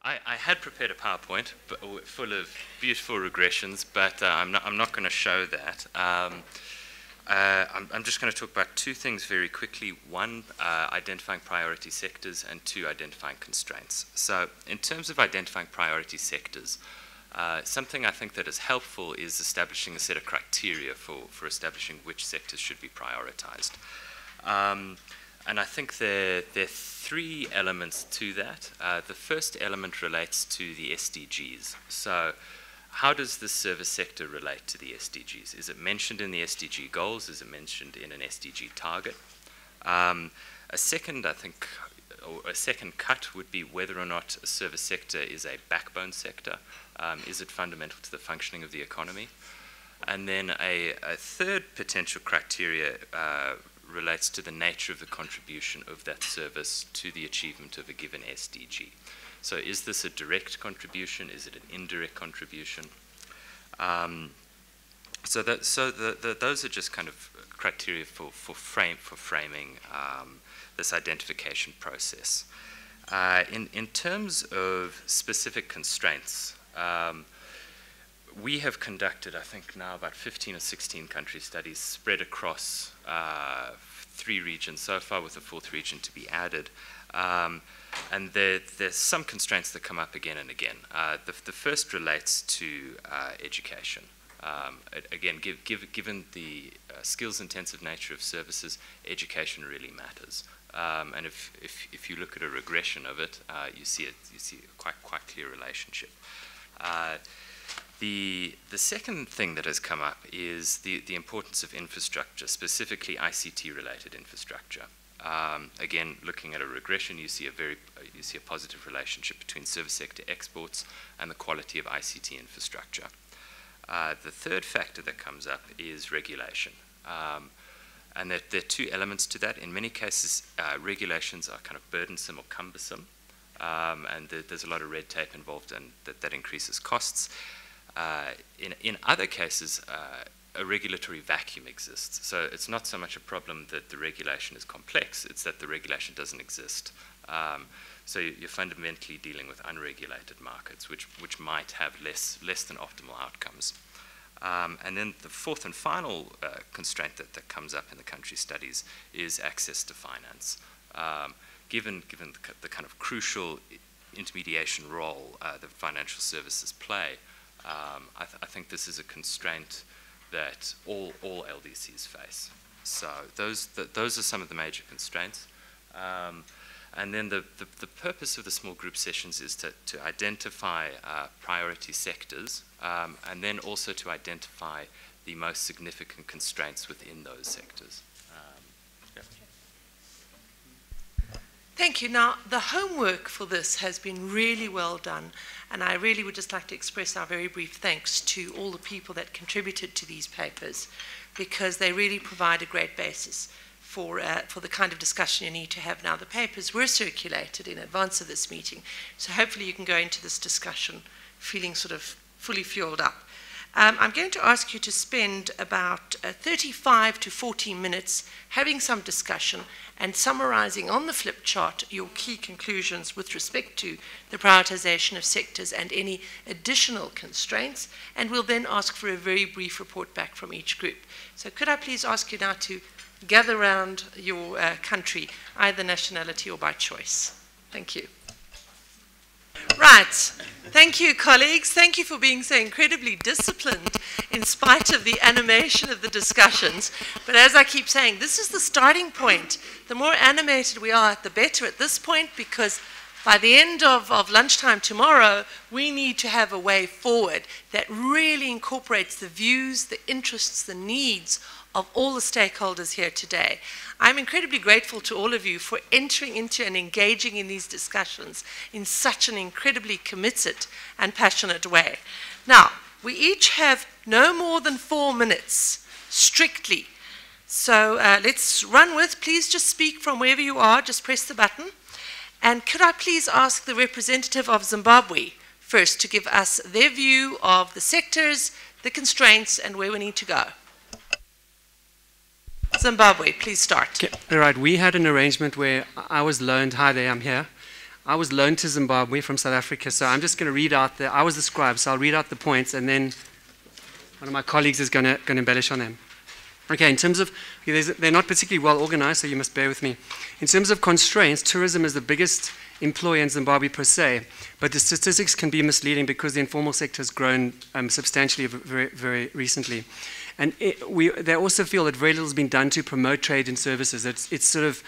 I had prepared a PowerPoint full of beautiful regressions, but I'm not going to show that. I'm just going to talk about two things very quickly. One, identifying priority sectors, and two, identifying constraints. So in terms of identifying priority sectors, something I think that is helpful is establishing a set of criteria for establishing which sectors should be prioritized. And I think there are three elements to that. The first element relates to the SDGs. So how does the service sector relate to the SDGs? Is it mentioned in the SDG goals? Is it mentioned in an SDG target? A second, I think, or a second cut would be whether or not a service sector is a backbone sector. Is it fundamental to the functioning of the economy? And then a third potential criteria relates to the nature of the contribution of that service to the achievement of a given SDG. So is this a direct contribution? Is it an indirect contribution? So those are just kind of criteria for framing this identification process. In terms of specific constraints, we have conducted, I think now, about 15 or 16 country studies spread across 3 regions so far, with a 4th region to be added. And there's some constraints that come up again and again. The first relates to education. Again, given the skills-intensive nature of services, education really matters. And if you look at a regression of it, you see a quite clear relationship. The second thing that has come up is the importance of infrastructure, specifically ICT-related infrastructure. Again, looking at a regression, you see a positive relationship between service sector exports and the quality of ICT infrastructure. The third factor that comes up is regulation. And there are 2 elements to that. In many cases, regulations are kind of burdensome or cumbersome, and there's a lot of red tape involved, and that increases costs. In other cases, a regulatory vacuum exists. So it's not so much a problem that the regulation is complex, it's that the regulation doesn't exist. So you're fundamentally dealing with unregulated markets, which might have less than optimal outcomes. And then the 4th and final constraint that comes up in the country studies is access to finance. Given the kind of crucial intermediation role that financial services play, I think this is a constraint that all LDCs face. So those are some of the major constraints. And then the purpose of the small group sessions is to identify priority sectors, and then also to identify the most significant constraints within those sectors. Yeah. Thank you. Now, the homework for this has been really well done, and I really would just like to express our very brief thanks to all the people that contributed to these papers, because they really provide a great basis for the kind of discussion you need to have now. The papers were circulated in advance of this meeting, so hopefully you can go into this discussion feeling sort of fully fueled up. I'm going to ask you to spend about 35 to 40 minutes having some discussion and summarizing on the flip chart your key conclusions with respect to the prioritization of sectors and any additional constraints, and we'll then ask for a very brief report back from each group. So could I please ask you now to gather around your country, either nationality or by choice. Thank you. Right. Thank you, colleagues. Thank you for being so incredibly disciplined in spite of the animation of the discussions. But as I keep saying, this is the starting point. The more animated we are, the better at this point, because by the end of lunchtime tomorrow, we need to have a way forward that really incorporates the views, the interests, the needs of all the stakeholders here today. I'm incredibly grateful to all of you for entering into and engaging in these discussions in such an incredibly committed and passionate way. Now, we each have no more than 4 minutes, strictly. So let's run with, please just speak from wherever you are, just press the button. And could I please ask the representative of Zimbabwe first to give us their view of the sectors, the constraints, and where we need to go. Zimbabwe, please start. Okay. All right, we had an arrangement where I was loaned, hi there, I'm here. I was loaned to Zimbabwe from South Africa, so I'm just going to read out I was the scribe, so I'll read out the points, and then one of my colleagues is going to embellish on them. Okay, in terms of, they're not particularly well organized, so you must bear with me. In terms of constraints, tourism is the biggest employer in Zimbabwe per se, but the statistics can be misleading because the informal sector has grown substantially very, very recently. And they also feel that very little has been done to promote trade and services. It's sort of,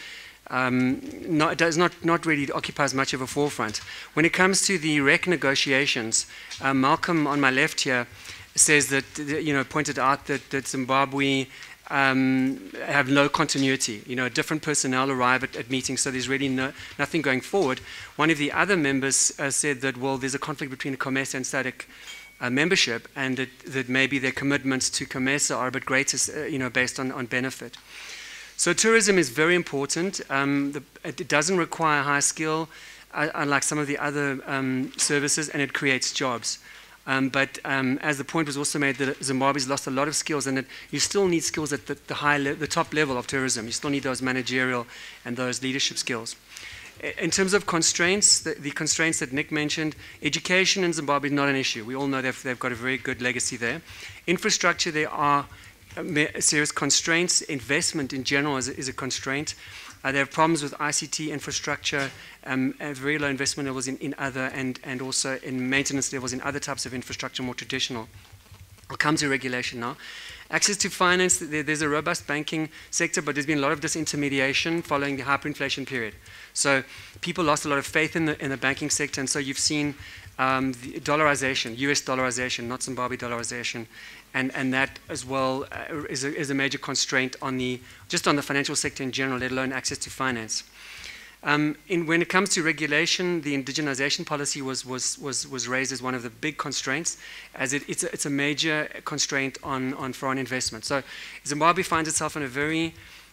it does not really occupies much of a forefront. When it comes to the REC negotiations, Malcolm on my left here says that, pointed out that Zimbabwe have no continuity. Different personnel arrive at meetings, so there's really nothing going forward. One of the other members said that, well, there's a conflict between COMESA and SADC membership, and that maybe their commitments to COMESA are a bit greater, based on benefit. So tourism is very important. It doesn't require high skill, unlike some of the other services, and it creates jobs. But as the point was also made, that Zimbabwe's lost a lot of skills, and that you still need skills at the top level of tourism. You still need those managerial and those leadership skills. In terms of constraints, the constraints that Nick mentioned, education in Zimbabwe is not an issue. We all know they've got a very good legacy there. Infrastructure, there are serious constraints. Investment in general is a constraint. They have problems with ICT infrastructure, very low investment levels in other, and also in maintenance levels in other types of infrastructure, more traditional. I'll come to regulation now. Access to finance, there's a robust banking sector, but there's been a lot of disintermediation following the hyperinflation period. So people lost a lot of faith in the banking sector, and so you've seen the dollarization, US dollarization, not Zimbabwe dollarization, and that as well is a major constraint on just on the financial sector in general, let alone access to finance. When it comes to regulation, the indigenization policy was raised as one of the big constraints, as it's a major constraint on foreign investment. So Zimbabwe finds itself in a very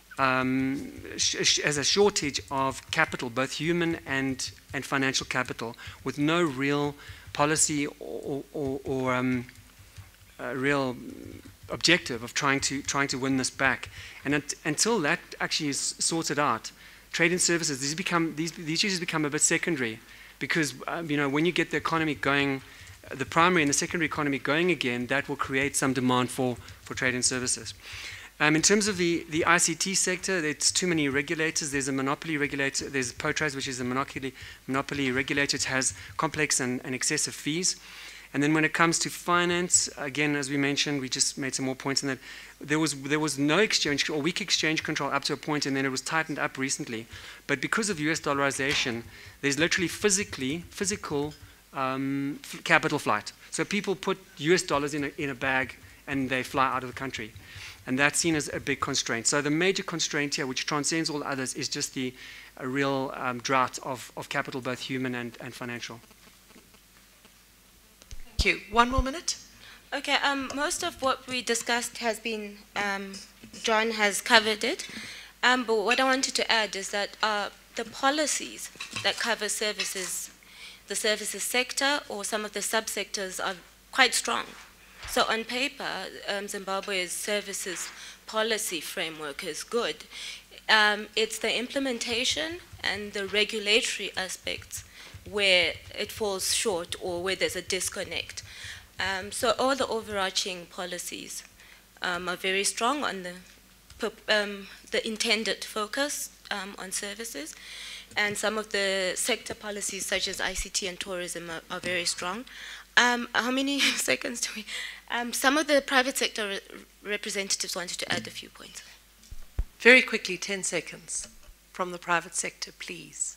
as a shortage of capital, both human and financial capital, with no real policy or real objective of trying to win this back. And until that actually is sorted out, trade and services, these issues become a bit secondary, because when you get the economy going, the primary and the secondary economy going again, that will create some demand for trade and services. In terms of the ICT sector, there's too many regulators. There's a monopoly regulator. There's POTRAS, which is a monopoly regulator. It has complex and excessive fees. And then when it comes to finance, again, as we mentioned, we just made some more points in that there was no exchange or weak exchange control up to a point, and then it was tightened up recently. But because of US dollarization, there's literally physical capital flight. So people put US dollars in a bag and they fly out of the country. And that's seen as a big constraint. So the major constraint here, which transcends all others, is just a real drought of capital, both human and financial. Thank you. One more minute. Okay, most of what we discussed has been, John has covered it. But what I wanted to add is that the policies that cover services, the services sector or some of the subsectors are quite strong. So on paper, Zimbabwe's services policy framework is good. It's the implementation and the regulatory aspects where it falls short or where there's a disconnect. So all the overarching policies are very strong on the intended focus on services, and some of the sector policies such as ICT and tourism are very strong. How many seconds do we? Some of the private sector representatives wanted to add a few points. Very quickly, 10 seconds from the private sector, please.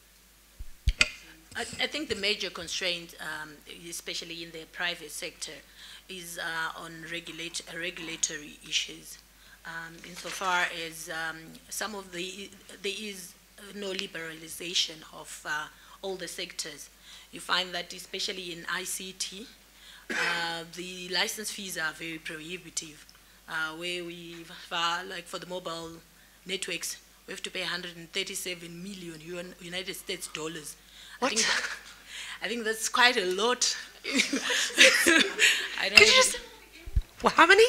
I think the major constraint, especially in the private sector, is on regulatory issues. Insofar as there is no liberalization of all the sectors. You find that especially in ICT, the license fees are very prohibitive. Where like for the mobile networks, we have to pay 137 million United States dollars. What? I think that's quite a lot. I don't Could you just, well, how many?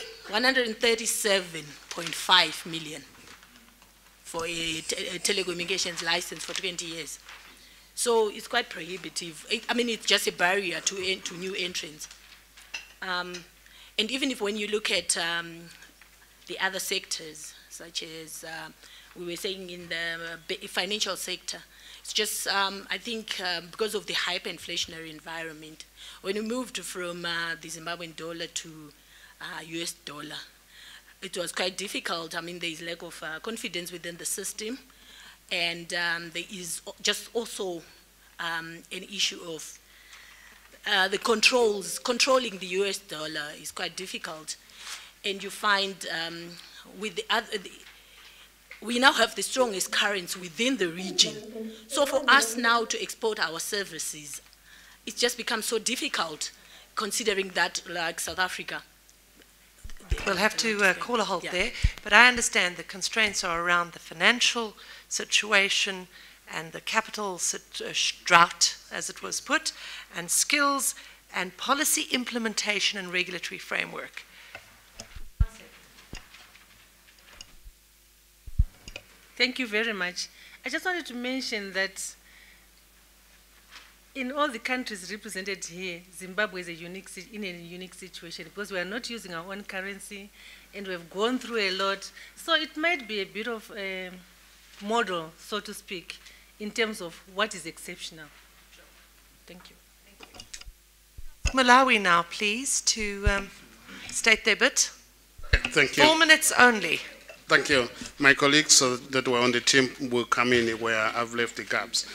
137.5 million for a telecommunications license for 20 years. So it's quite prohibitive. I mean, it's just a barrier to new entrants. And even if when you look at the other sectors, such as we were saying in the financial sector, it's just, I think, because of the hyperinflationary environment, when we moved from the Zimbabwean dollar to US dollar, it was quite difficult. I mean, there is lack of confidence within the system, and there is just also an issue of the controlling the US dollar is quite difficult. And you find with the other, we now have the strongest currency within the region. So for us now to export our services, it's just become so difficult, considering that, like South Africa. We'll have to call a halt there, but I understand the constraints are around the financial situation and the capital drought, as it was put, and skills and policy implementation and regulatory framework. Thank you very much. I just wanted to mention that in all the countries represented here, Zimbabwe is in a unique situation because we are not using our own currency and we've gone through a lot. So it might be a bit of a model, so to speak, in terms of what is exceptional. Thank you. Malawi now, please, to state their bit. Thank you. 4 minutes only. Thank you. My colleagues that were on the team will come in where I've left the gaps.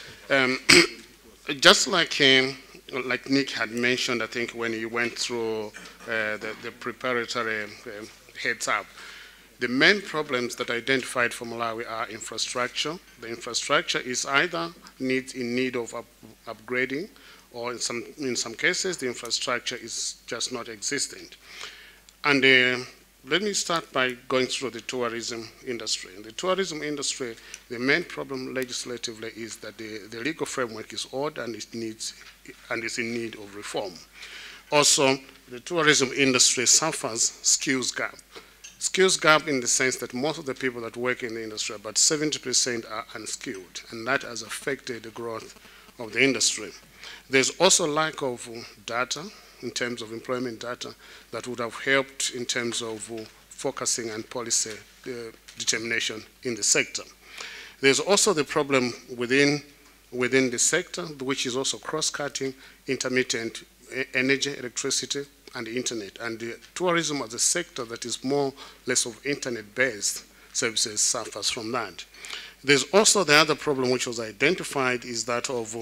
Just like Nick had mentioned, I think when he went through the preparatory heads up, the main problems that I identified for Malawi are infrastructure. The infrastructure is either in need of upgrading, or in some cases the infrastructure is just not existent. And let me start by going through the tourism industry. In the tourism industry, the main problem legislatively is that the legal framework is old and is in need of reform. Also, the tourism industry suffers skills gap. Skills gap in the sense that most of the people that work in the industry, about 70% are unskilled, and that has affected the growth of the industry. There's also lack of data in terms of employment data that would have helped in terms of focusing and policy determination in the sector. There's also the problem within the sector, which is also cross-cutting, intermittent energy, electricity, and the internet. And the tourism as a sector that is more or less of internet-based services suffers from that. There's also the other problem which was identified is that of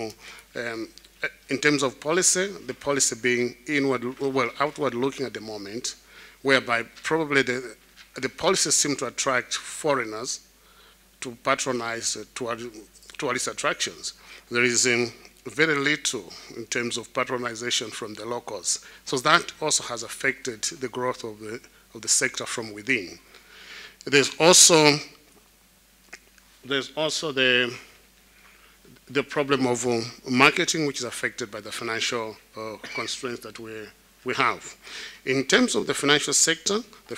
in terms of policy, the policy being outward looking at the moment, whereby probably the policies seem to attract foreigners to patronize tourist attractions. There is very little in terms of patronization from the locals. So that also has affected the growth of the sector from within. There's also the problem of marketing, which is affected by the financial constraints that we have. In terms of the financial sector, the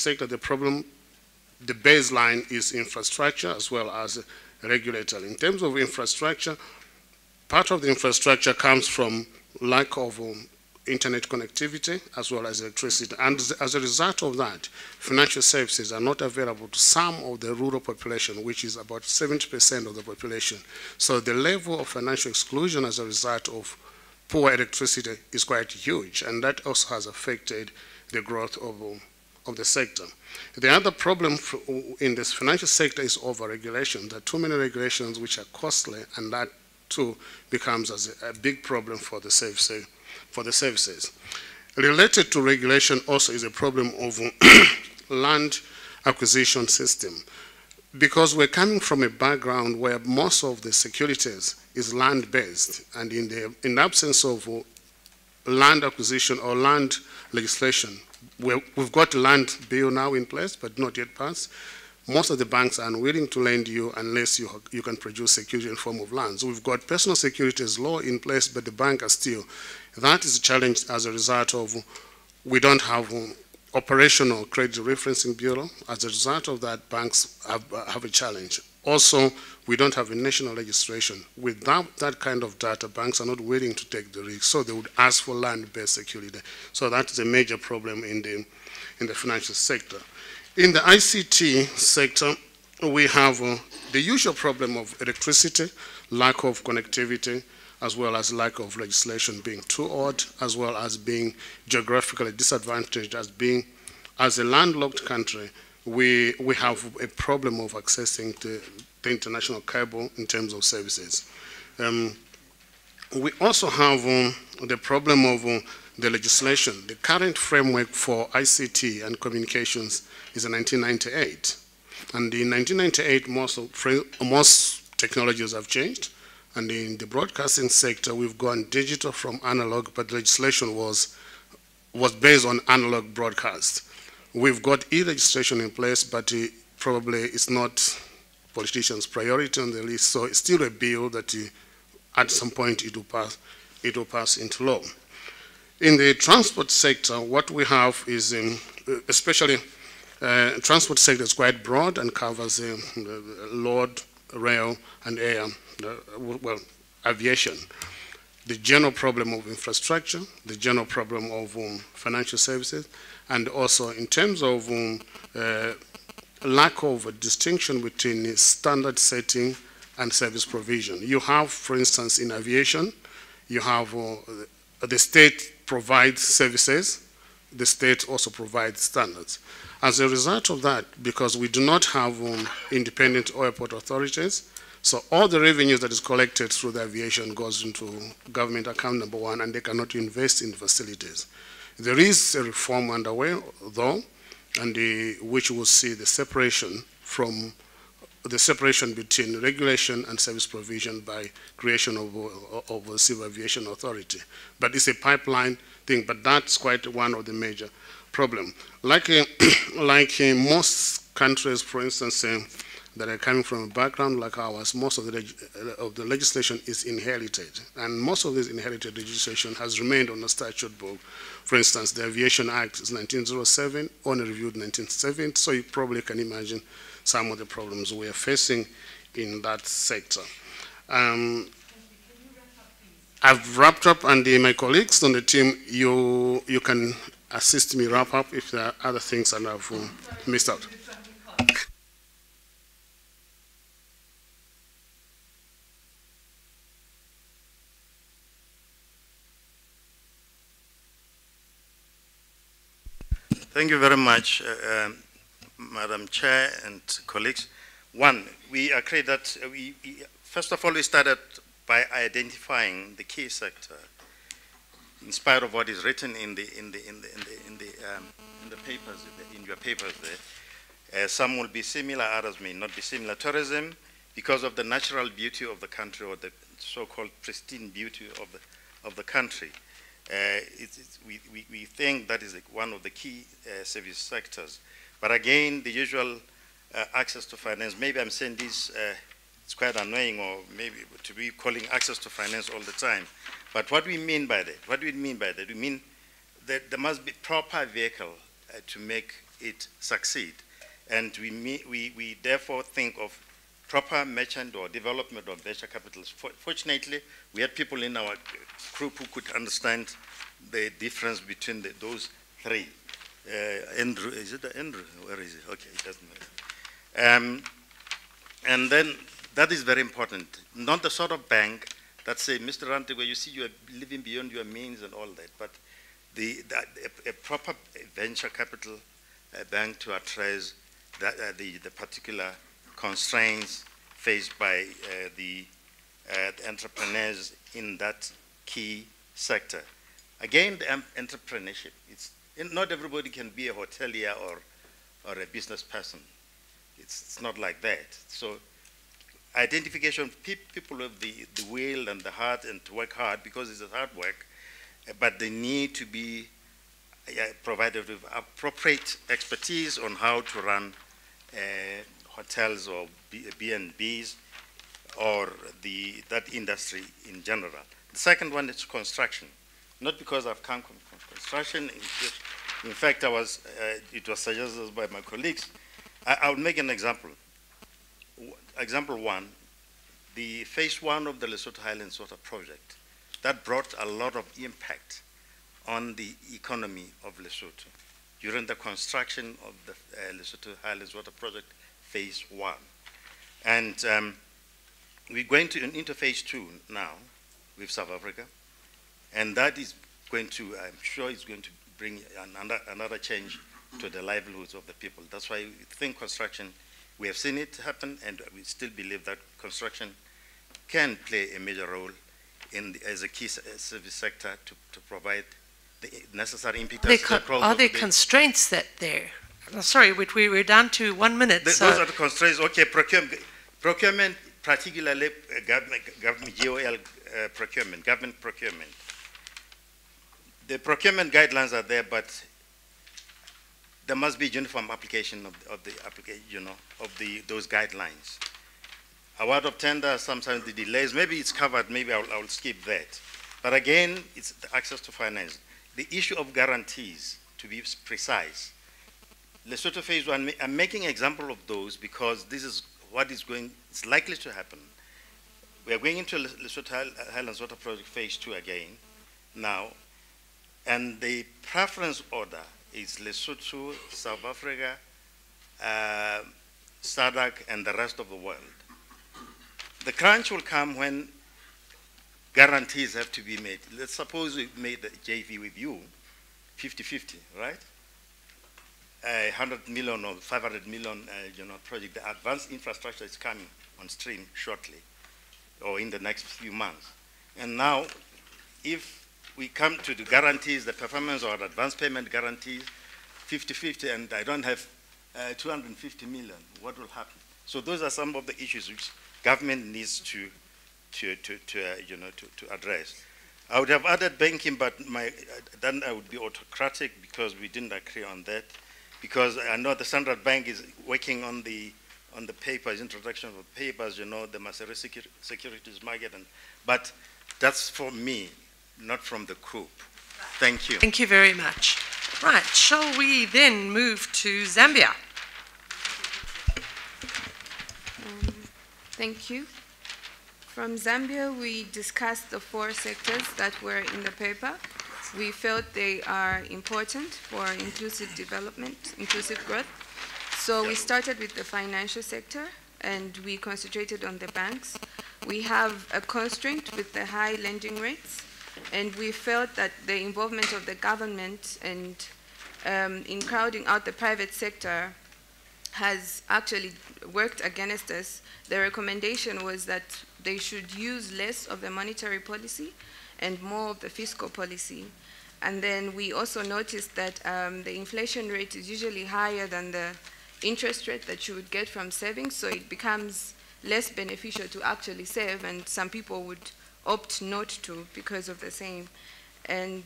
baseline is infrastructure as well as regulatory. In terms of infrastructure, part of the infrastructure comes from lack of internet connectivity as well as electricity. And as a result of that, financial services are not available to some of the rural population, which is about 70% of the population. So the level of financial exclusion as a result of poor electricity is quite huge, and that also has affected the growth of the sector. The other problem in this financial sector is over-regulation. There are too many regulations which are costly, and that too becomes as a big problem for the services. Related to regulation also is a problem of land acquisition system. Because we're coming from a background where most of the securities is land-based, and in the absence of land acquisition or land legislation, we've got a land bill now in place, but not yet passed. Most of the banks are unwilling to lend you unless you can produce security in form of land. So we've got personal securities law in place, but the bank are still. That is a challenge as a result of we don't have operational credit referencing bureau. As a result of that, banks have a challenge. Also, we don't have a national registration. Without that kind of data, banks are not willing to take the risk, so they would ask for land-based security. So that is a major problem in the financial sector. In the ICT sector, we have the usual problem of electricity, lack of connectivity, as well as lack of legislation being too odd, as well as being geographically disadvantaged, as a landlocked country, we have a problem of accessing the international cable in terms of services. We also have the problem of the legislation. The current framework for ICT and communications is in 1998. And in 1998, most technologies have changed. And in the broadcasting sector, we've gone digital from analog, but legislation was based on analog broadcast. We've got e-registration in place, but probably it's not politicians' priority on the list, so it's still a bill that at some point it will pass into law. In the transport sector, what we have is, especially transport sector is quite broad and covers road, rail, and air, aviation. The general problem of infrastructure, the general problem of financial services, and also in terms of lack of distinction between standard setting and service provision. You have, for instance, in aviation, you have the state provides services, the state also provides standards. As a result of that, because we do not have independent airport authorities, so all the revenues that is collected through the aviation goes into government account number one, and they cannot invest in facilities. There is a reform underway, though, and which will see the separation between regulation and service provision by creation of a civil aviation authority. But it's a pipeline thing, but that's quite one of the major problems. Like in most countries, for instance, that are coming from a background like ours, most of the legislation is inherited, and most of this inherited legislation has remained on the statute book. For instance, the Aviation Act is 1907, only reviewed 1970, so you probably can imagine some of the problems we are facing in that sector. I've wrapped up, and my colleagues on the team, you can assist me wrap up if there are other things that I've missed out. Thank you very much, Madam Chair and colleagues. One, we agree that first of all, we started by identifying the key sector, in spite of what is written in the papers, in your papers there. Some will be similar, others may not be similar. Tourism, because of the natural beauty of the country, or the so-called pristine beauty of the country. We think that is one of the key service sectors. But again, the usual access to finance, maybe I'm saying this, it's quite annoying, or maybe to be calling access to finance all the time. But what we mean by that, we mean that there must be proper vehicle to make it succeed. And we therefore think of proper merchant or development of venture capitals. Fortunately, we had people in our group who could understand the difference between those three. Andrew, is it Andrew? Where is it? Okay, it doesn't matter. And then that is very important. Not the sort of bank that say, Mr. Rante, where you see you are living beyond your means and all that, but a proper venture capital bank to address the particular constraints faced by the entrepreneurs in that key sector. Again, the entrepreneurship. Not everybody can be a hotelier or a business person. It's not like that. So identification of people with the will and the heart and to work hard, because it's a hard work, but they need to be provided with appropriate expertise on how to run hotels or B&Bs or that industry in general. The second one is construction. Not because I've come from construction. In fact, it was suggested by my colleagues. I'll make an example. example one, the phase one of the Lesotho Highlands Water Project, that brought a lot of impact on the economy of Lesotho during the construction of the Lesotho Highlands Water Project phase one. And we're going into phase two now with South Africa, and that is going to, I'm sure it's going to bring another change to the livelihoods of the people. That's why we think construction, we have seen it happen, and we still believe that construction can play a major role as a key service sector to provide the necessary impetus. Are there constraints that there? Sorry, we're down to 1 minute. Those are the constraints. Okay, procurement, particularly government GOL procurement, government procurement. The procurement guidelines are there, but there must be uniform application of the application, those guidelines. Award of tender, sometimes the delays, maybe it's covered, maybe I'll skip that. But again, it's the access to finance. The issue of guarantees, to be precise. Lesotho phase one, I'm making an example of those because this is what it's likely to happen. We are going into Lesotho Highlands Water Project phase two again now, and the preference order is Lesotho, South Africa, SADC, and the rest of the world. The crunch will come when guarantees have to be made. Let's suppose we made a JV with you, 50-50, right? 100 million or 500 million, project. The advanced infrastructure is coming on stream shortly, or in the next few months. And now, if we come to the guarantees, the performance or advance payment guarantees, 50-50, and I don't have 250 million, what will happen? So those are some of the issues which government needs to address. I would have added banking, but then I would be autocratic because we didn't agree on that. Because I know the Standard Bank is working on the papers, introduction of papers, the Maseru securities market, but that's for me, not from the group. Thank you. Thank you very much. Right, shall we then move to Zambia? Thank you. From Zambia, we discussed the 4 sectors that were in the paper. We felt they are important for inclusive development, inclusive growth. So we started with the financial sector, and we concentrated on the banks. We have a constraint with the high lending rates, and we felt that the involvement of the government and in crowding out the private sector has actually worked against us. The recommendation was that they should use less of the monetary policy and more of the fiscal policy. And then we also noticed that the inflation rate is usually higher than the interest rate that you would get from savings, so it becomes less beneficial to actually save, and some people would opt not to because of the same. And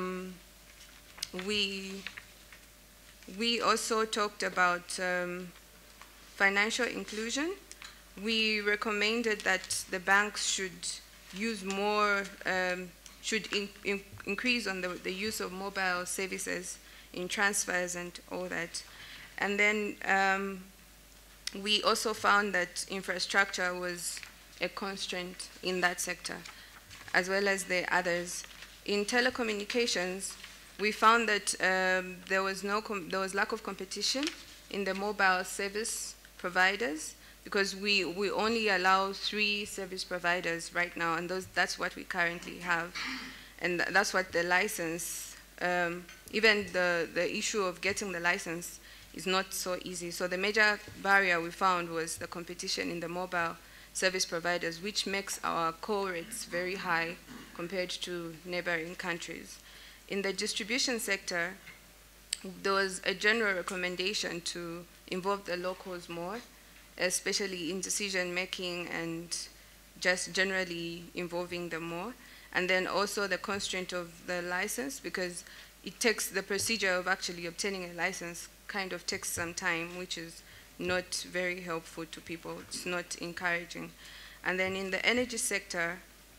we also talked about financial inclusion. We recommended that the banks should use more, increase on the use of mobile services in transfers and all that. And then we also found that infrastructure was a constraint in that sector, as well as the others. In telecommunications, we found that there was lack of competition in the mobile service providers, because we only allow 3 service providers right now, and that's what we currently have. And that's what the license, even the issue of getting the license is not so easy. So the major barrier we found was the competition in the mobile service providers, which makes our call rates very high compared to neighboring countries. In the distribution sector, there was a general recommendation to involve the locals more, especially in decision making and just generally involving them more. And then also the constraint of the license, because it takes the procedure of actually obtaining a license kind of takes some time, which is not very helpful to people. It's not encouraging. And then in the energy sector,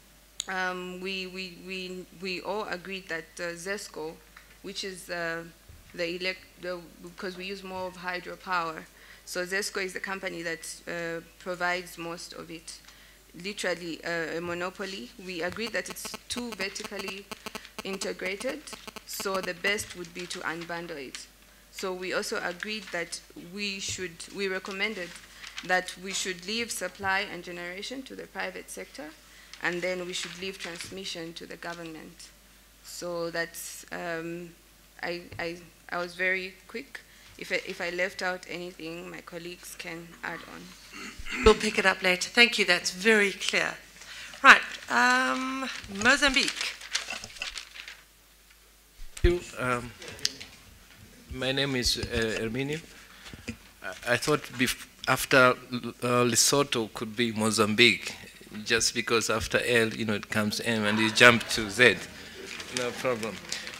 we all agreed that ZESCO, which is because we use more of hydropower, So ZESCO is the company that provides most of it, literally a monopoly. We agreed that it's too vertically integrated, so the best would be to unbundle it. So we also agreed that we recommended that we should leave supply and generation to the private sector, and then we should leave transmission to the government. So that's, I was very quick. If I left out anything, my colleagues can add on. We'll pick it up later. Thank you, that's very clear. Right, Mozambique. Thank you. My name is Erminio. I thought after Lesotho could be Mozambique, just because after L, it comes M, and you jump to Z. No problem.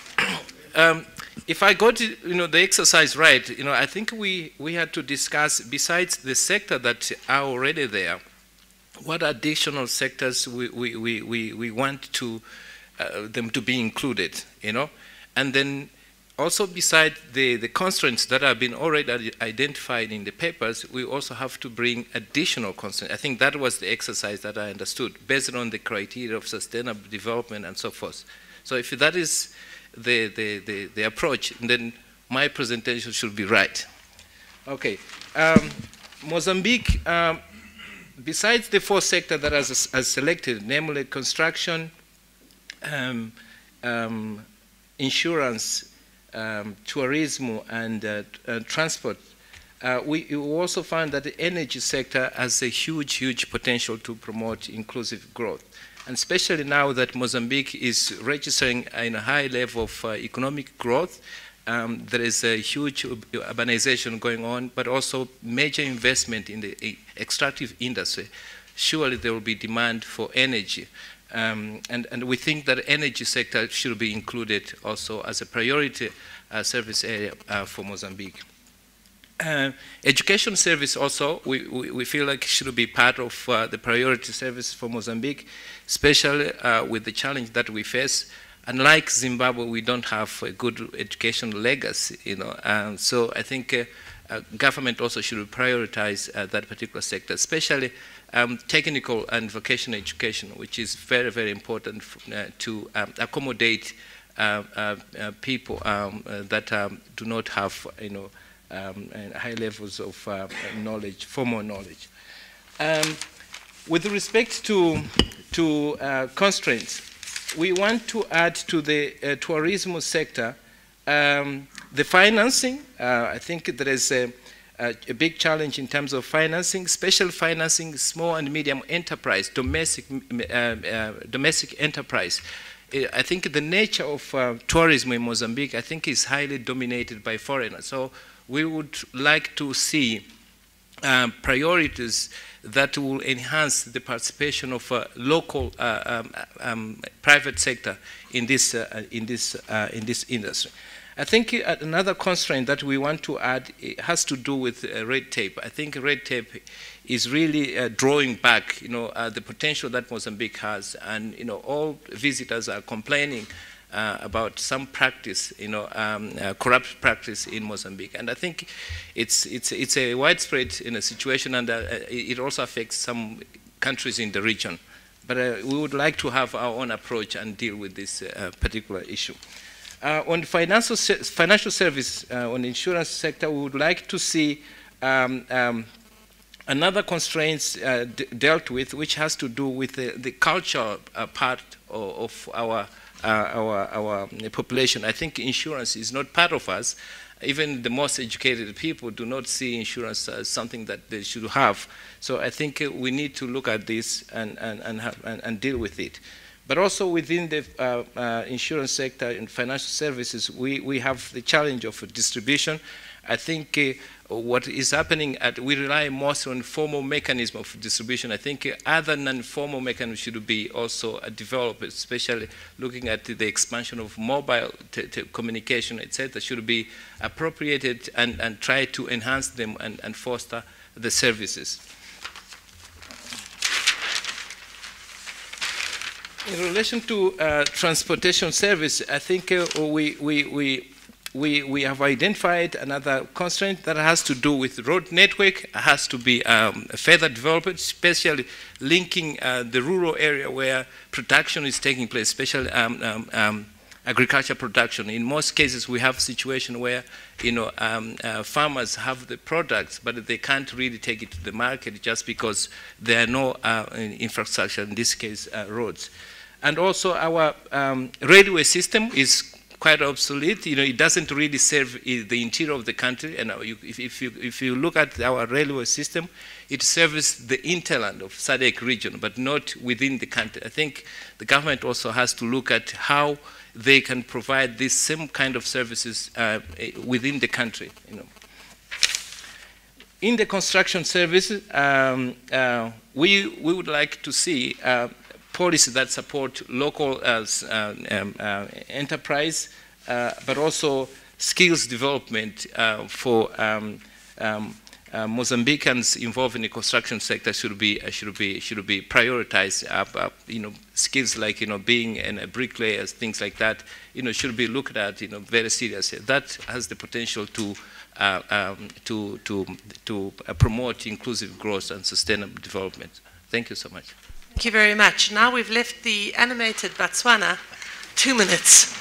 If I got the exercise right, I think we had to discuss, besides the sector that are already there, what additional sectors we want to them to be included, and then also beside the constraints that have been already identified in the papers, we also have to bring additional constraints. I think that was the exercise that I understood, based on the criteria of sustainable development and so forth. So if that is the approach, then my presentation should be right. Okay. Mozambique, besides the 4 sectors that are selected, namely construction, insurance, tourism, and transport, we also found that the energy sector has a huge potential to promote inclusive growth. And especially now that Mozambique is registering in a high level of economic growth, there is a huge urbanization going on, but also major investment in the extractive industry. Surely there will be demand for energy. And we think that the energy sector should be included also as a priority service area for Mozambique. Education service also, we feel like should be part of the priority service for Mozambique, especially with the challenge that we face. Unlike Zimbabwe, we don't have a good education legacy, so I think government also should prioritize that particular sector, especially technical and vocational education, which is very important to accommodate people that do not have, high levels of knowledge, formal knowledge. With respect to constraints, we want to add to the tourism sector the financing. I think there is a big challenge in terms of financing, special financing, small and medium enterprise, domestic enterprise. I think the nature of tourism in Mozambique, I think, is highly dominated by foreigners. So we would like to see priorities that will enhance the participation of local private sector in this industry. I think another constraint that we want to add has to do with red tape. I think red tape is really drawing back, the potential that Mozambique has, and all visitors are complaining about some practice, corrupt practice in Mozambique, and I think it's a widespread situation, and it also affects some countries in the region. But we would like to have our own approach and deal with this particular issue. On financial service, on the insurance sector, we would like to see another constraints dealt with, which has to do with the cultural part of our population. I think insurance is not part of us. Even the most educated people do not see insurance as something that they should have. So I think we need to look at this and deal with it. But also within the insurance sector and financial services, we have the challenge of distribution. I think what is happening, we rely mostly on formal mechanism of distribution. I think other non-formal mechanisms should be also developed, especially looking at the expansion of mobile communication, etc., should be appropriated and try to enhance them and foster the services. In relation to transportation service, I think we have identified another constraint that has to do with road network, has to be further developed, especially linking the rural area where production is taking place, especially agriculture production. In most cases, we have a situation where, farmers have the products, but they can't really take it to the market just because there are no infrastructure, in this case, roads. And also our railway system is quite obsolete. It doesn't really serve the interior of the country. And if you look at our railway system, it serves the hinterland of SADC region, but not within the country. I think the government also has to look at how they can provide this same kind of services within the country. In the construction services, we would like to see policies that support local enterprise, but also skills development for Mozambicans involved in the construction sector should be prioritized. Skills like being a bricklayer, things like that, should be looked at very seriously. That has the potential to promote inclusive growth and sustainable development. Thank you so much. Thank you very much. Now we've left the animated Botswana. 2 minutes.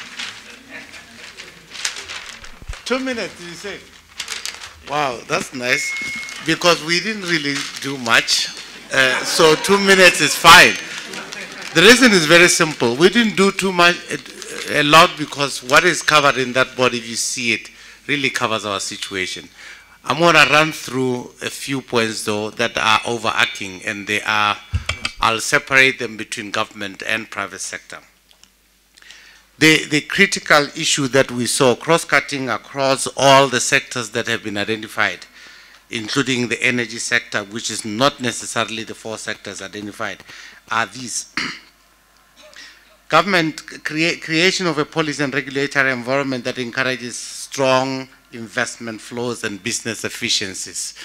2 minutes, did you say? Wow, that's nice. Because we didn't really do much. So 2 minutes is fine. The reason is very simple. We didn't do too much, a lot, because what is covered in that board, if you see it, really covers our situation. I'm going to run through a few points, though, that are overarching, and they are, I'll separate them between government and private sector. The critical issue that we saw, cross-cutting across all the sectors that have been identified, including the energy sector, which is not necessarily the 4 sectors identified, are these. Government creation of a policy and regulatory environment that encourages strong investment flows and business efficiencies.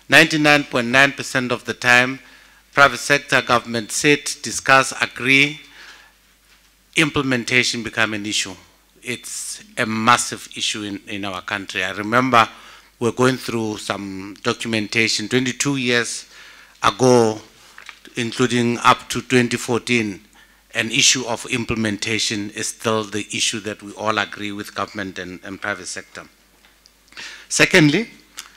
99.9% of the time, private sector, government sit, discuss, agree, implementation become an issue. It's a massive issue in our country. I remember we're going through some documentation 22 years ago, including up to 2014, an issue of implementation is still the issue that we all agree with government and private sector. Secondly,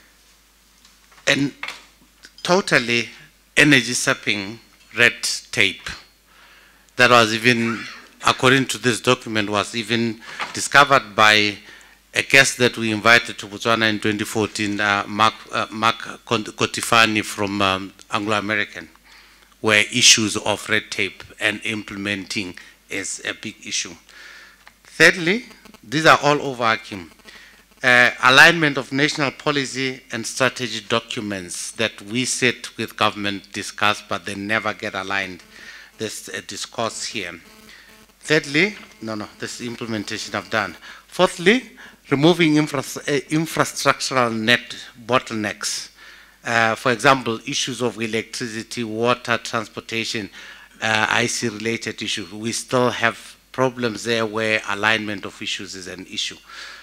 and totally energy sapping red tape that was even, according to this document, was even discovered by a guest that we invited to Botswana in 2014, Mark Kotifani from Anglo-American, where issues of red tape and implementing is a big issue. Thirdly, these are all overarching. Alignment of national policy and strategy documents that we sit with government, discuss, but they never get aligned. There's a discourse here. Thirdly, this implementation I've done. Fourthly, removing infrastructural net bottlenecks. For example, issues of electricity, water, transportation, IC-related issues. We still have problems there where alignment of issues is an issue.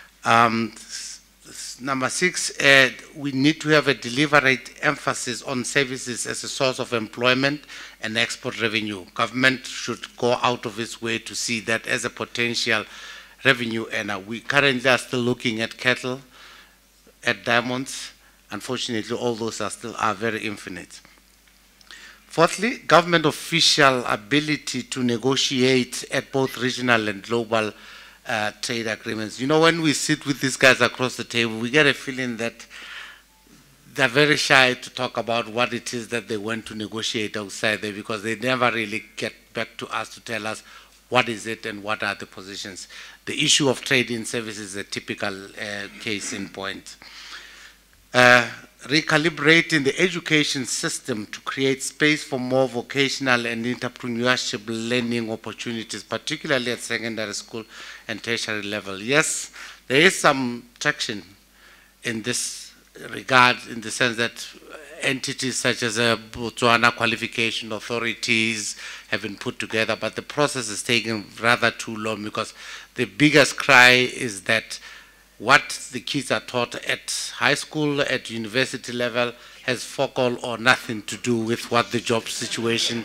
Number 6, we need to have a deliberate emphasis on services as a source of employment and export revenue. Government should go out of its way to see that as a potential revenue earner. We currently are still looking at cattle, at diamonds. Unfortunately, all those are very infinite. Fourthly, government official ability to negotiate at both regional and global trade agreements. When we sit with these guys across the table, we get a feeling that they're very shy to talk about what it is that they want to negotiate outside there, because they never really get back to us to tell us what is it and what are the positions. The issue of trade in services is a typical case in point. Recalibrating the education system to create space for more vocational and entrepreneurship learning opportunities, particularly at secondary school and tertiary level. Yes, there is some traction in this regard, in the sense that entities such as Botswana qualification authorities have been put together, but the process is taking rather too long, because the biggest cry is that what the kids are taught at high school, at university level, has fuck all or nothing to do with what the job situation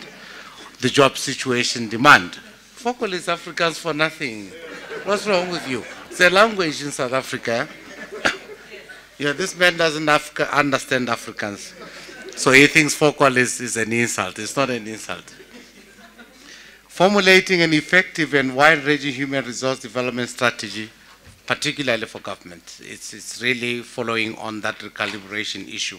demand. Fuck all is Afrikaans for nothing. What's wrong with you? It's a language in South Africa. Yeah, this man doesn't understand Afrikaans. So he thinks fuck all is an insult. It's not an insult. Formulating an effective and wide-ranging human resource development strategy, particularly for government. It's really following on that recalibration issue.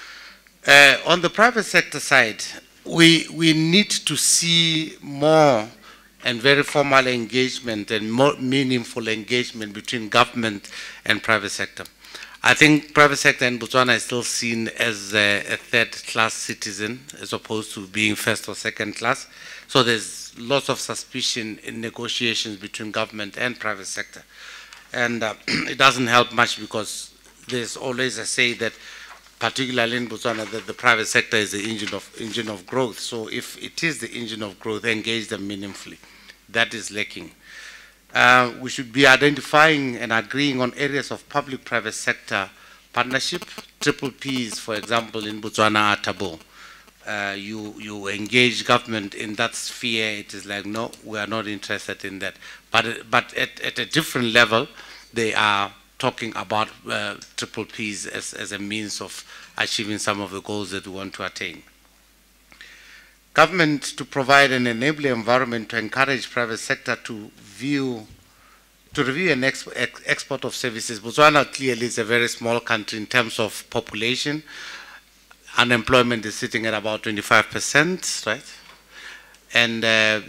On the private sector side, we need to see more and very formal engagement and more meaningful engagement between government and private sector. I think private sector in Botswana is still seen as a third-class citizen as opposed to being first or second class. So there's lots of suspicion in negotiations between government and private sector. And it doesn't help much because there's always a say that, particularly in Botswana, that the private sector is the engine of growth. So if it is the engine of growth, engage them meaningfully. That is lacking. We should be identifying and agreeing on areas of public-private sector partnership. Triple Ps, for example, in Botswana are taboo. You engage government in that sphere, it is like, no, we are not interested in that. But at a different level, they are talking about triple Ps as a means of achieving some of the goals that we want to attain. Government to provide an enabling environment to encourage private sector to review and export of services. Botswana clearly is a very small country in terms of population. Unemployment is sitting at about 25%, right? And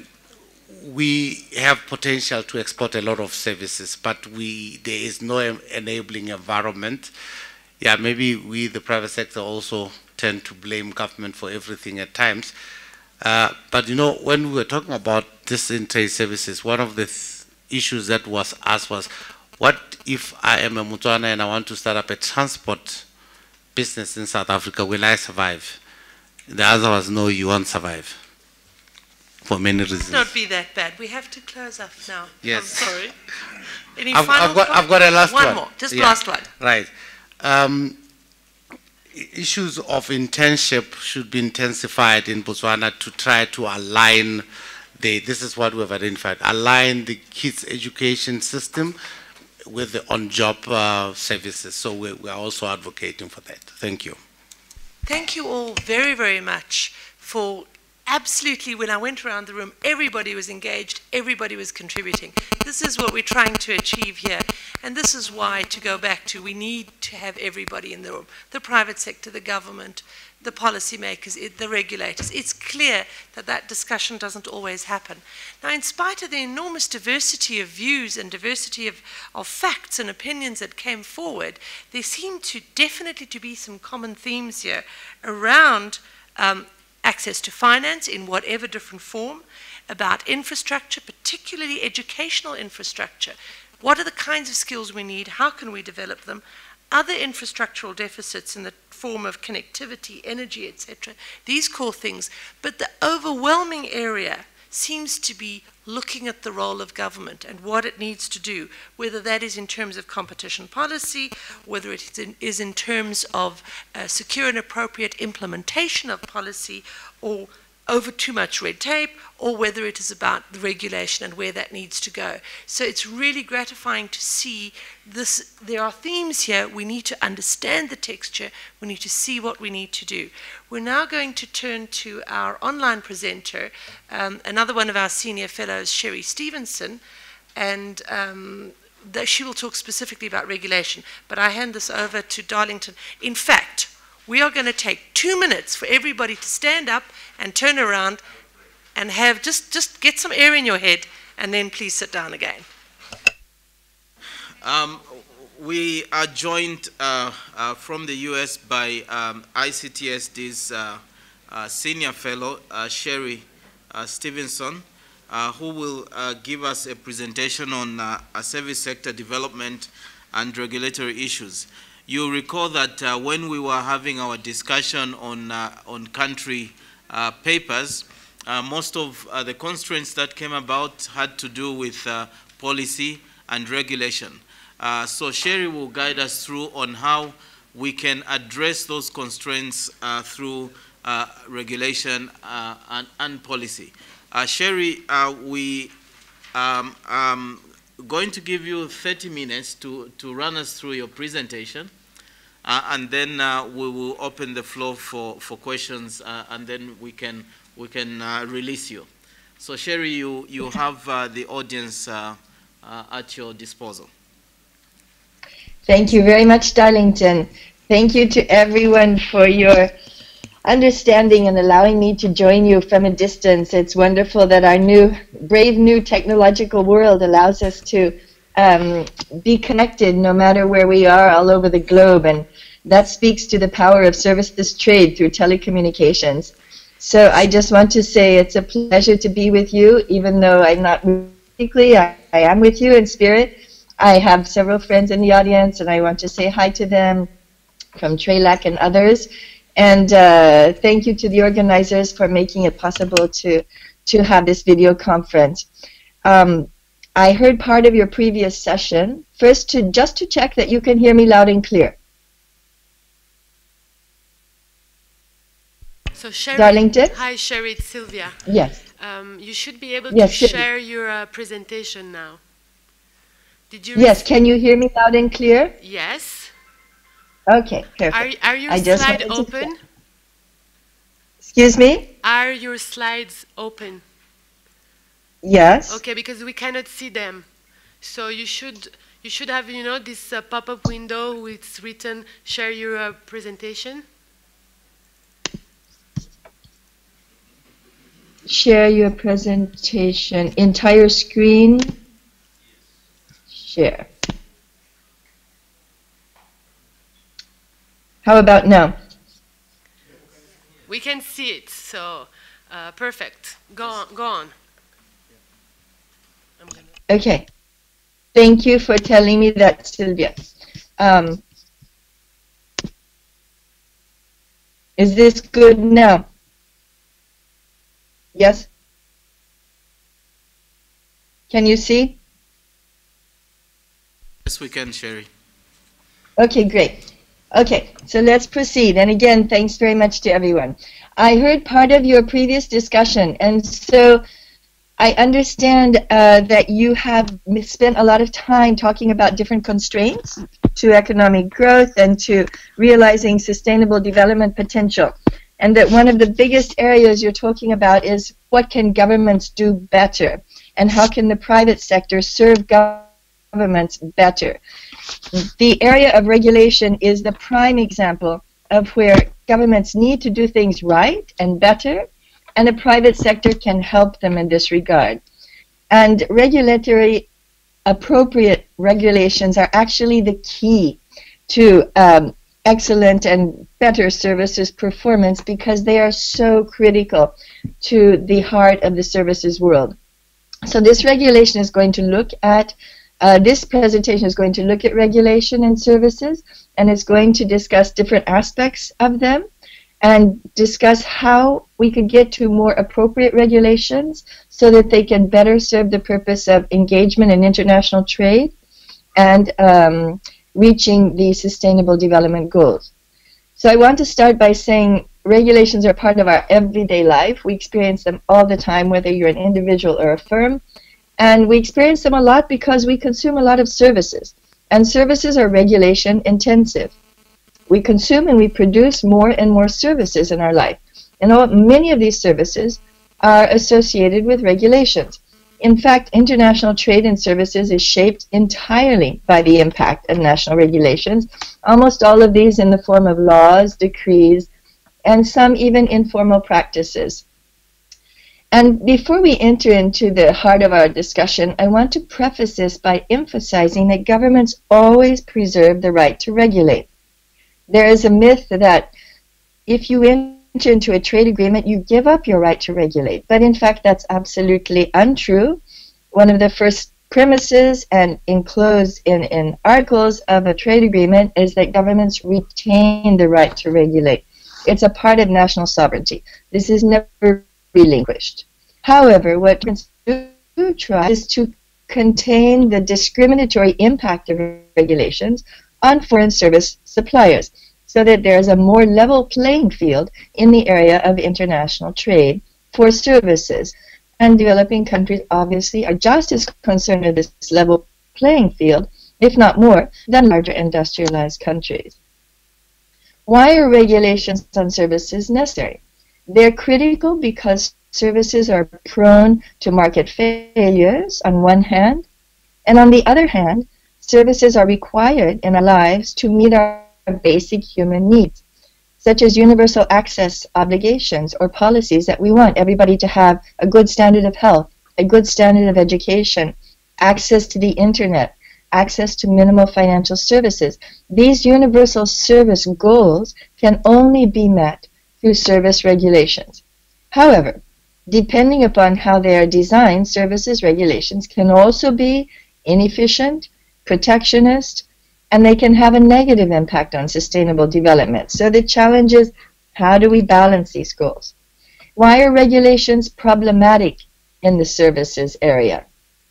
we have potential to export a lot of services, but there is no enabling environment. Yeah, maybe we, the private sector, also tend to blame government for everything at times. But you know, when we were talking about this in trade services, one of the issues that was asked was, what if I am a Botswana and I want to start up a transport business in South Africa, will I survive? The answer was no, you won't survive. For many reasons. Let's not be that bad. We have to close up now. Yes. I'm sorry. Any I've final got a last one. One more, just last one. Right. Issues of internship should be intensified in Botswana to try to align this is what we've identified, align the kids' education system with the on-job services. So we're also advocating for that. Thank you. Thank you all very, very much for absolutely, when I went around the room, everybody was engaged, everybody was contributing. This is what we're trying to achieve here. And this is why, to go back to, we need to have everybody in the room. The private sector, the government, the policymakers, the regulators. It's clear that that discussion doesn't always happen. Now, in spite of the enormous diversity of views and diversity of facts and opinions that came forward, there seem to definitely to be some common themes here around access to finance in whatever different form, about infrastructure, particularly educational infrastructure. What are the kinds of skills we need? How can we develop them? Other infrastructural deficits in the form of connectivity, energy, etc. These core things. But the overwhelming area seems to be looking at the role of government and what it needs to do, whether that is in terms of competition policy, whether it is in terms of secure and appropriate implementation of policy, or over too much red tape, or whether it is about the regulation and where that needs to go. So it's really gratifying to see this. There are themes here. We need to understand the texture. We need to see what we need to do. We're now going to turn to our online presenter, another one of our senior fellows, Sherry Stevenson, and she will talk specifically about regulation. But I hand this over to Darlington. In fact, we are going to take 2 minutes for everybody to stand up and turn around and have just get some air in your head, and then please sit down again. We are joined from the US by ICTSD's senior fellow, Sherry Stevenson, who will give us a presentation on service sector development and regulatory issues. You recall that when we were having our discussion on country papers, most of the constraints that came about had to do with policy and regulation. So Sherry will guide us through on how we can address those constraints through regulation and policy. Sherry, we going to give you 30 minutes to run us through your presentation, and then we will open the floor for questions, and then we can release you. So Sherry, you have the audience at your disposal. Thank you very much, Darlington. Thank you to everyone for your understanding and allowing me to join you from a distance. It's wonderful that our brave new technological world allows us to be connected no matter where we are all over the globe, and that speaks to the power of services trade through telecommunications. So I just want to say it's a pleasure to be with you, even though I'm not physically, I am with you in spirit. I have several friends in the audience, and I want to say hi to them from TRELAC and others. And thank you to the organizers for making it possible to have this video conference. I heard part of your previous session. First, just to check that you can hear me loud and clear. So Sherry, Darlington? Hi Sherry, it's Sylvia. Yes. You should be able to share your presentation now. Did you? Yes, can you hear me loud and clear? Yes. Okay, perfect. Are your slides open? Excuse me? Are your slides open? Yes. Okay, because we cannot see them. So you should have, you know, this pop-up window with written share your presentation. Share your presentation, entire screen, share. How about now? We can see it, so perfect. Go on. Okay. Thank you for telling me that, Sylvia. Is this good now? Yes? Can you see? Yes, we can, Sherry. Okay, great. Okay, so let's proceed. And again, thanks very much to everyone. I heard part of your previous discussion, and so I understand that you have spent a lot of time talking about different constraints to economic growth and to realizing sustainable development potential. And that one of the biggest areas you're talking about is what can governments do better, and how can the private sector serve governments better. The area of regulation is the prime example of where governments need to do things right and better, and the private sector can help them in this regard. And regulatory, appropriate regulations are actually the key to excellent and better services performance, because they are so critical to the heart of the services world. So this regulation is going to look at, this presentation is going to look at regulation and services, and it's going to discuss different aspects of them and discuss how we could get to more appropriate regulations so that they can better serve the purpose of engagement in international trade and reaching the Sustainable Development Goals. So I want to start by saying regulations are part of our everyday life. We experience them all the time, whether you're an individual or a firm. And we experience them a lot because we consume a lot of services. And services are regulation intensive. We consume and we produce more and more services in our life. And many of these services are associated with regulations. In fact, international trade and services is shaped entirely by the impact of national regulations, almost all of these in the form of laws, decrees, and some even informal practices. And before we enter into the heart of our discussion, I want to preface this by emphasizing that governments always preserve the right to regulate. There is a myth that if you enter into a trade agreement, you give up your right to regulate. But in fact, that's absolutely untrue. One of the first premises and enclosed in articles of a trade agreement is that governments retain the right to regulate. It's a part of national sovereignty. This is never relinquished. However, what governments do try is to contain the discriminatory impact of regulations on foreign service suppliers, so that there is a more level playing field in the area of international trade for services. And developing countries obviously are just as concerned with this level playing field, if not more, than larger industrialized countries. Why are regulations on services necessary? They're critical because services are prone to market failures on one hand, and on the other hand, services are required in our lives to meet our basic human needs, such as universal access obligations or policies that we want everybody to have a good standard of health, a good standard of education, access to the internet, access to minimal financial services. These universal service goals can only be met through service regulations. However, depending upon how they are designed, services regulations can also be inefficient, protectionist, and they can have a negative impact on sustainable development. So the challenge is, how do we balance these goals? Why are regulations problematic in the services area?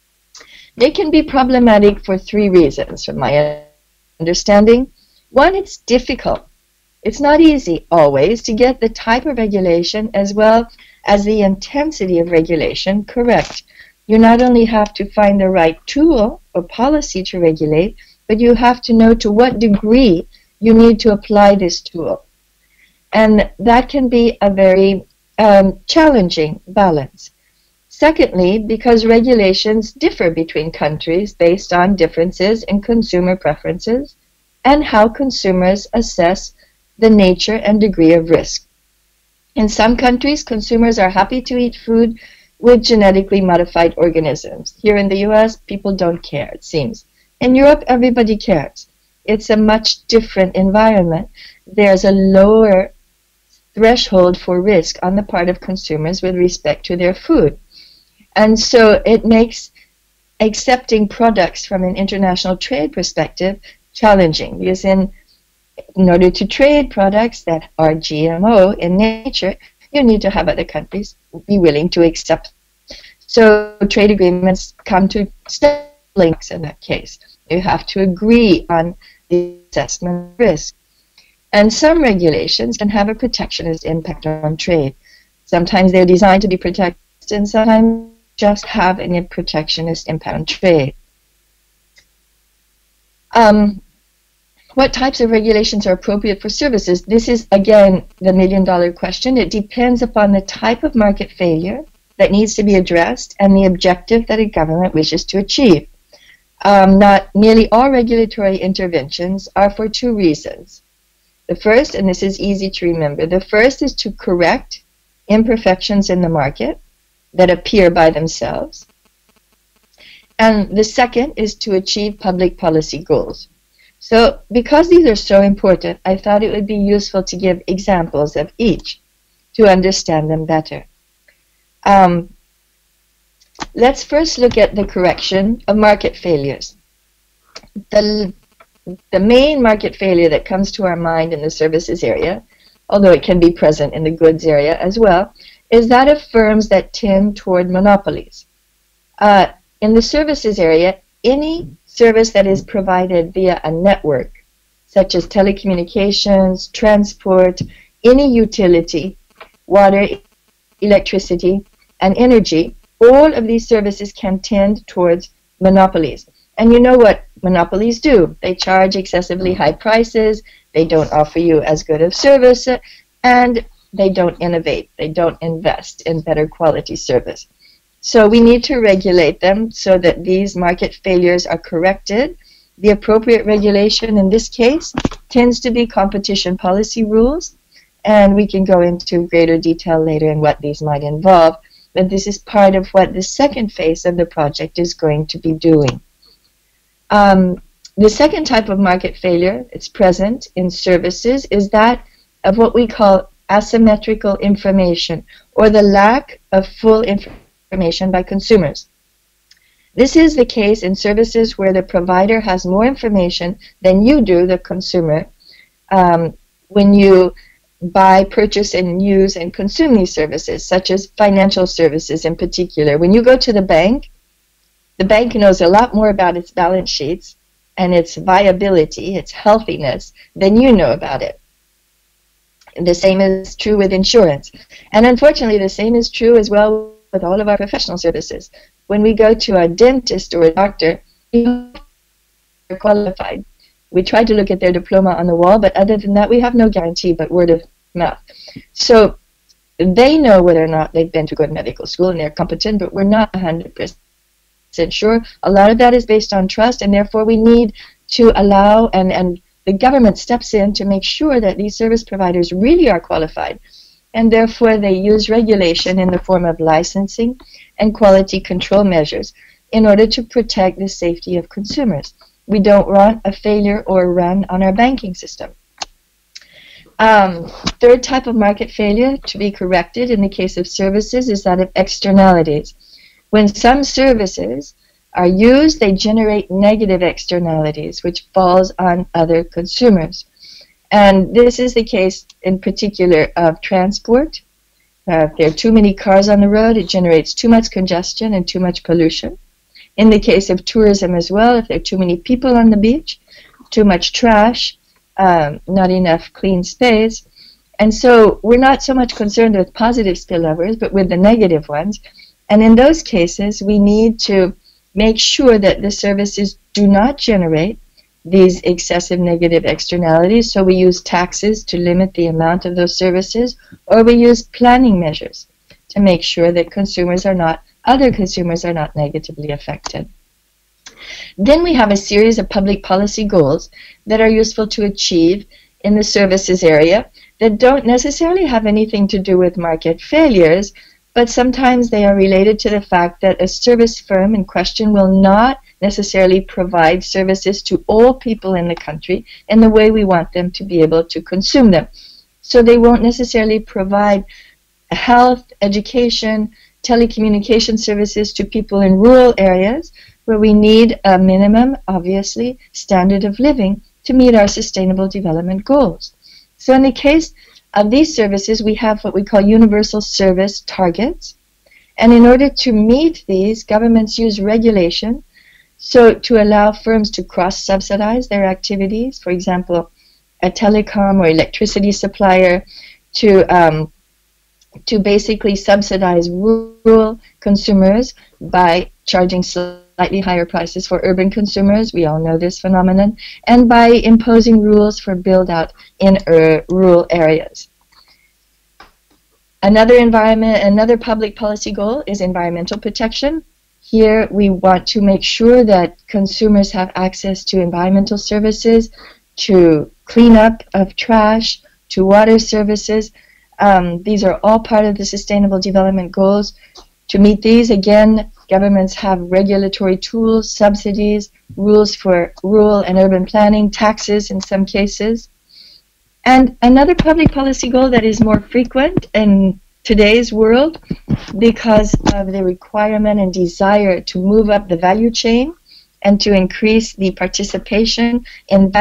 They can be problematic for three reasons, from my understanding. One, it's difficult. It's not easy always to get the type of regulation as well as the intensity of regulation correct. You not only have to find the right tool or policy to regulate, but you have to know to what degree you need to apply this tool. And that can be a very challenging balance. Secondly, because regulations differ between countries based on differences in consumer preferences and how consumers assess the nature and degree of risk. In some countries, consumers are happy to eat food with genetically modified organisms. Here in the US, people don't care, it seems. In Europe, everybody cares. It's a much different environment. There's a lower threshold for risk on the part of consumers with respect to their food. And so it makes accepting products from an international trade perspective challenging, because in order to trade products that are GMO in nature, you need to have other countries be willing to accept. So trade agreements come to links in that case. You have to agree on the assessment of risk. And some regulations can have a protectionist impact on trade. Sometimes they're designed to be protected, and sometimes just have a protectionist impact on trade. What types of regulations are appropriate for services? This is, again, the million-dollar question. It depends upon the type of market failure that needs to be addressed and the objective that a government wishes to achieve. Not nearly all regulatory interventions are for two reasons. The first, and this is easy to remember, the first is to correct imperfections in the market that appear by themselves. And the second is to achieve public policy goals. So because these are so important, I thought it would be useful to give examples of each to understand them better. Let's first look at the correction of market failures. The main market failure that comes to our mind in the services area, although it can be present in the goods area as well, is that of firms that tend toward monopolies. In the services area, any service that is provided via a network, such as telecommunications, transport, any utility, water, electricity, and energy, all of these services can tend towards monopolies. And you know what monopolies do. They charge excessively high prices, they don't offer you as good of service, and they don't innovate, they don't invest in better quality service. So we need to regulate them so that these market failures are corrected. The appropriate regulation in this case tends to be competition policy rules, and we can go into greater detail later in what these might involve, but this is part of what the second phase of the project is going to be doing. The second type of market failure that's present in services is that of what we call asymmetrical information, or the lack of full information by consumers. This is the case in services where the provider has more information than you do, the consumer, when you buy, purchase, and use and consume these services, such as financial services in particular. When you go to the bank the bank knows a lot more about its balance sheets and its viability, its healthiness, than you know about it. The same is true with insurance. And unfortunately, the same is true as well with all of our professional services. When we go to a dentist or a doctor, we're qualified. We try to look at their diploma on the wall, but other than that, we have no guarantee but word of mouth. So they know whether or not they've been to good medical school and they're competent, but we're not 100% sure. A lot of that is based on trust, and therefore we need to allow, and the government steps in to make sure that these service providers really are qualified, and therefore they use regulation in the form of licensing and quality control measures in order to protect the safety of consumers. We don't want a failure or run on our banking system. Third type of market failure to be corrected in the case of services is that of externalities. When some services are used, they generate negative externalities, which falls on other consumers. And this is the case in particular of transport. If there are too many cars on the road, it generates too much congestion and too much pollution. In the case of tourism as well, if there are too many people on the beach, too much trash, not enough clean space. And so we're not so much concerned with positive spillovers, but with the negative ones. And in those cases, we need to make sure that the services do not generate these excessive negative externalities. So we use taxes to limit the amount of those services, or we use planning measures to make sure that other consumers are not negatively affected. Then we have a series of public policy goals that are useful to achieve in the services area that don't necessarily have anything to do with market failures, but sometimes they are related to the fact that a service firm in question will not necessarily provide services to all people in the country in the way we want them to be able to consume them. So they won't necessarily provide health, education, telecommunication services to people in rural areas where we need a minimum, obviously, standard of living to meet our sustainable development goals. So in the case of these services, we have what we call universal service targets. And in order to meet these, governments use regulation so to allow firms to cross-subsidize their activities. For example, a telecom or electricity supplier to basically subsidize rural consumers by charging slightly higher prices for urban consumers. We all know this phenomenon. And by imposing rules for build-out in rural areas. Another public policy goal is environmental protection. Here we want to make sure that consumers have access to environmental services, to cleanup of trash, to water services. These are all part of the Sustainable Development Goals. To meet these, again, governments have regulatory tools, subsidies, rules for rural and urban planning, taxes in some cases. And another public policy goal that is more frequent in today's world because of the requirement and desire to move up the value chain and to increase the participation in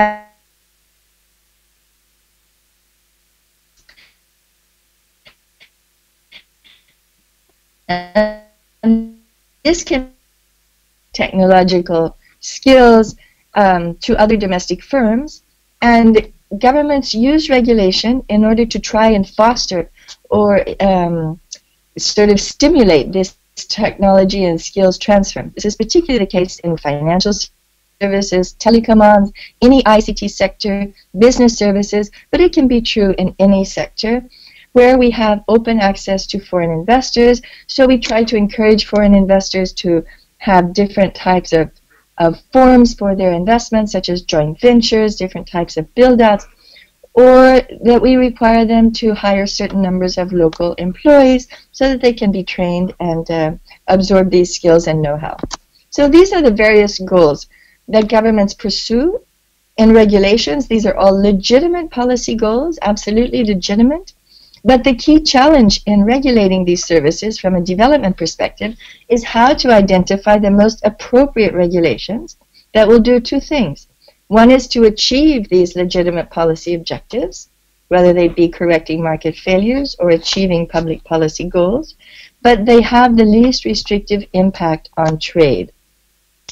and this can technological skills to other domestic firms, and governments use regulation in order to try and foster or sort of stimulate this technology and skills transfer. This is particularly the case in financial services, telecoms, any ICT sector, business services, but it can be true in any sector where we have open access to foreign investors. So we try to encourage foreign investors to have different types of forms for their investments, such as joint ventures, different types of build-outs, or that we require them to hire certain numbers of local employees so that they can be trained and absorb these skills and know-how. So these are the various goals that governments pursue in regulations. These are all legitimate policy goals, absolutely legitimate. But the key challenge in regulating these services from a development perspective is how to identify the most appropriate regulations that will do two things. One is to achieve these legitimate policy objectives, whether they be correcting market failures or achieving public policy goals, but they have the least restrictive impact on trade.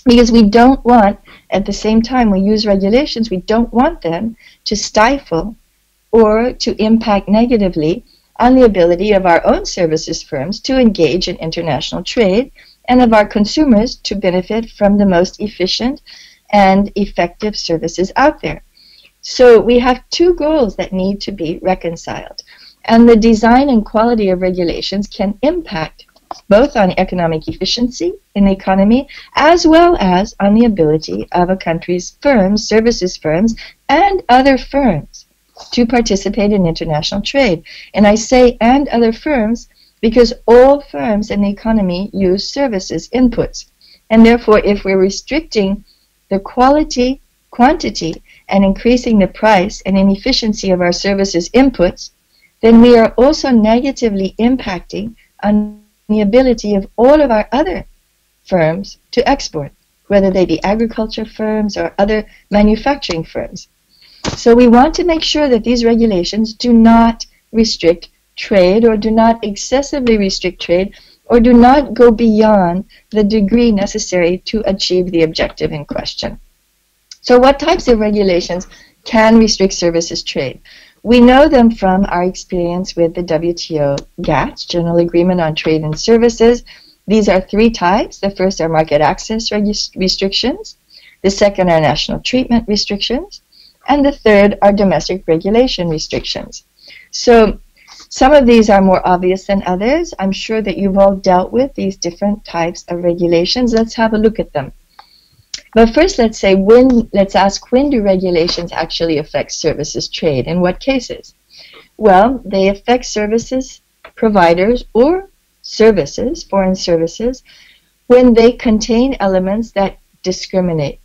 Because we don't want, at the same time we use regulations, we don't want them to stifle or to impact negatively on the ability of our own services firms to engage in international trade and of our consumers to benefit from the most efficient and effective services out there. So we have two goals that need to be reconciled. And the design and quality of regulations can impact both on economic efficiency in the economy as well as on the ability of a country's firms, services firms, and other firms to participate in international trade. And I say and other firms because all firms in the economy use services inputs. And therefore, if we're restricting the quality, quantity, and increasing the price and inefficiency of our services inputs, then we are also negatively impacting on the ability of all of our other firms to export, whether they be agriculture firms or other manufacturing firms. So we want to make sure that these regulations do not restrict trade or do not excessively restrict trade or do not go beyond the degree necessary to achieve the objective in question. So what types of regulations can restrict services trade? We know them from our experience with the WTO GATS, General Agreement on Trade and Services. These are three types. The first are market access restrictions. The second are national treatment restrictions. And the third are domestic regulation restrictions. So some of these are more obvious than others. I'm sure that you've all dealt with these different types of regulations. Let's have a look at them. But first, let's ask when do regulations actually affect services trade? In what cases? Well, they affect services providers or services, foreign services, when they contain elements that discriminate,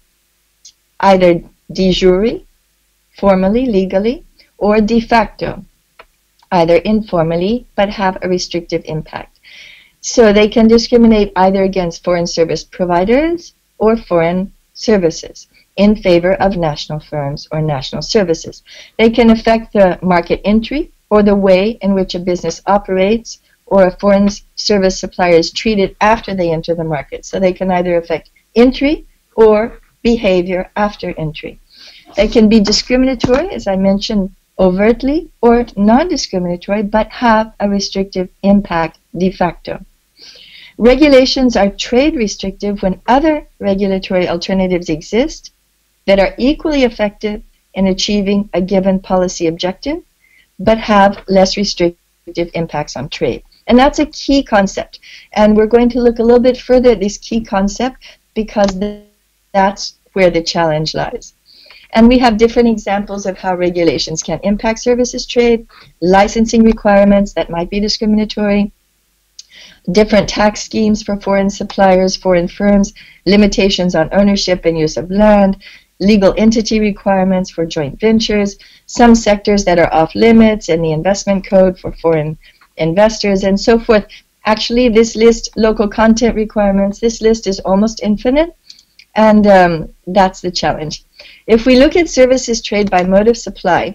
either de jure, formally, legally, or de facto, either informally, but have a restrictive impact. So they can discriminate either against foreign service providers or foreign services in favor of national firms or national services. They can affect the market entry or the way in which a business operates or a foreign service supplier is treated after they enter the market. So they can either affect entry or behavior after entry. They can be discriminatory, as I mentioned, overtly, or non-discriminatory, but have a restrictive impact de facto. Regulations are trade restrictive when other regulatory alternatives exist that are equally effective in achieving a given policy objective, but have less restrictive impacts on trade. And that's a key concept. And we're going to look a little bit further at this key concept because that's where the challenge lies. And we have different examples of how regulations can impact services trade, licensing requirements that might be discriminatory, different tax schemes for foreign suppliers, foreign firms, limitations on ownership and use of land, legal entity requirements for joint ventures, some sectors that are off limits in the investment code for foreign investors, and so forth. Actually, this list, local content requirements, this list is almost infinite, and that's the challenge. If we look at services trade by mode of supply,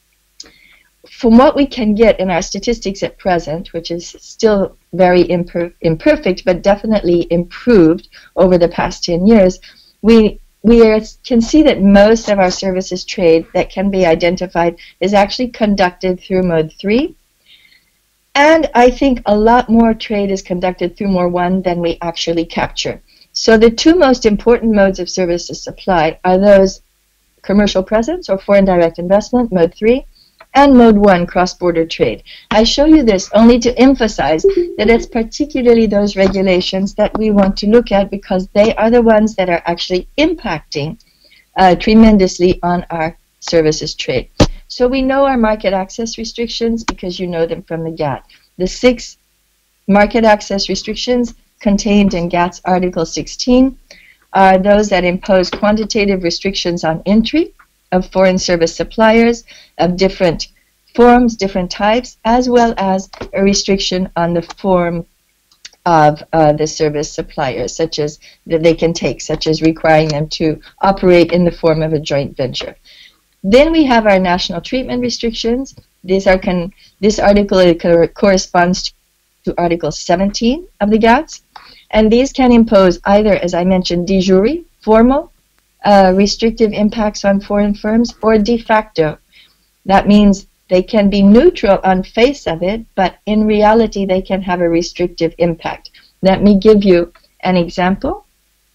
from what we can get in our statistics at present, which is still very imperfect, but definitely improved over the past 10 years, we can see that most of our services trade that can be identified is actually conducted through mode 3. And I think a lot more trade is conducted through mode 1 than we actually capture. So the two most important modes of services supply are those commercial presence or foreign direct investment, mode 3, and mode 1, cross-border trade. I show you this only to emphasize that it's particularly those regulations that we want to look at because they are the ones that are actually impacting tremendously on our services trade. So we know our market access restrictions because you know them from the GATT. The 6 market access restrictions contained in GATT's Article 16 are those that impose quantitative restrictions on entry of foreign service suppliers of different forms, different types, as well as a restriction on the form of the service suppliers, such as that they can take, such as requiring them to operate in the form of a joint venture. Then we have our national treatment restrictions. This article corresponds to Article 17 of the GATS, And these can impose either, as I mentioned, de jure, formal, restrictive impacts on foreign firms, or de facto. That means they can be neutral on face of it, but in reality they can have a restrictive impact. Let me give you an example.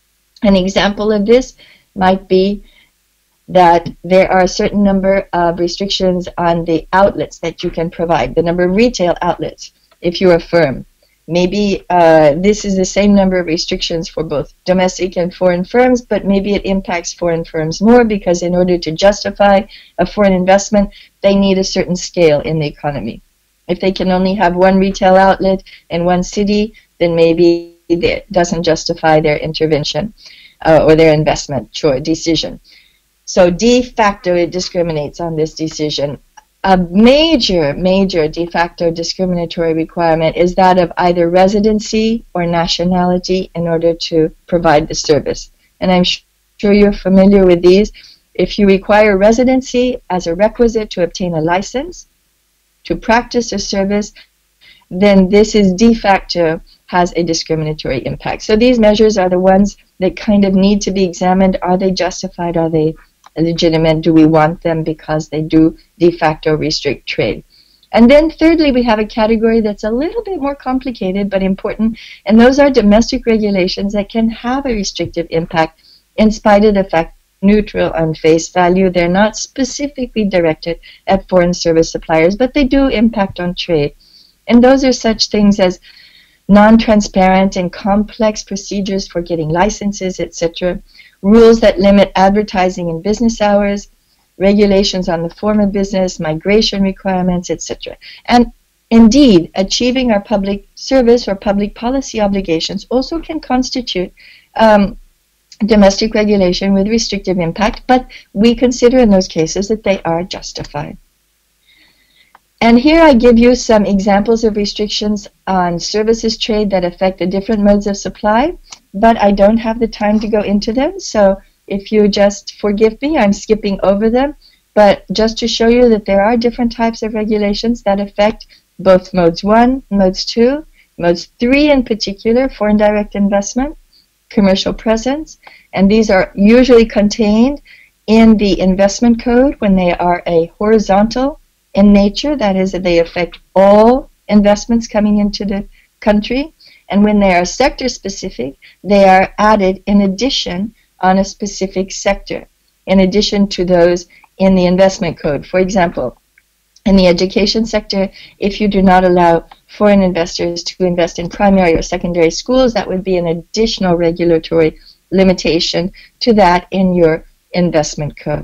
An example of this might be that there are a certain number of restrictions on the outlets that you can provide, the number of retail outlets if you're a firm. Maybe this is the same number of restrictions for both domestic and foreign firms, but maybe it impacts foreign firms more because in order to justify a foreign investment, they need a certain scale in the economy. If they can only have one retail outlet in one city, then maybe it doesn't justify their intervention or their investment decision. So de facto, it discriminates on this decision. A major de facto discriminatory requirement is that of either residency or nationality in order to provide the service. And I'm sure you're familiar with these. If you require residency as a requisite to obtain a license to practice a service, then this is de facto has a discriminatory impact. So these measures are the ones that kind of need to be examined. Are they justified? Are they legitimate? Do we want them because they do de facto restrict trade? And then thirdly, we have a category that's a little bit more complicated but important, and those are domestic regulations that can have a restrictive impact in spite of the fact neutral on face value. They're not specifically directed at foreign service suppliers, but they do impact on trade. And those are such things as non-transparent and complex procedures for getting licenses, etc., rules that limit advertising and business hours, regulations on the form of business, migration requirements, etc. And indeed, achieving our public service or public policy obligations also can constitute domestic regulation with restrictive impact, but we consider in those cases that they are justified. And here I give you some examples of restrictions on services trade that affect the different modes of supply, but I don't have the time to go into them, so if you just forgive me, I'm skipping over them, but just to show you that there are different types of regulations that affect both modes 1, modes 2, modes 3 in particular, foreign direct investment, commercial presence, and these are usually contained in the investment code when they are a horizontal in nature, that is, that they affect all investments coming into the country, and when they are sector specific, they are added in addition on a specific sector, in addition to those in the investment code. For example, in the education sector, if you do not allow foreign investors to invest in primary or secondary schools, that would be an additional regulatory limitation to that in your investment code.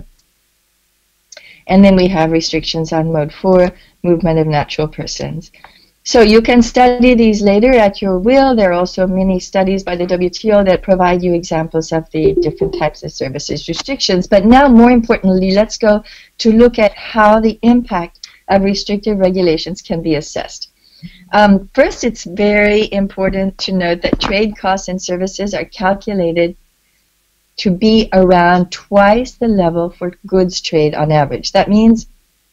And then we have restrictions on mode 4, movement of natural persons. So you can study these later at your will. There are also many studies by the WTO that provide you examples of the different types of services restrictions. But now, more importantly, let's go to look at how the impact of restrictive regulations can be assessed. First, it's very important to note that trade costs and services are calculated to be around twice the level for goods trade on average. That means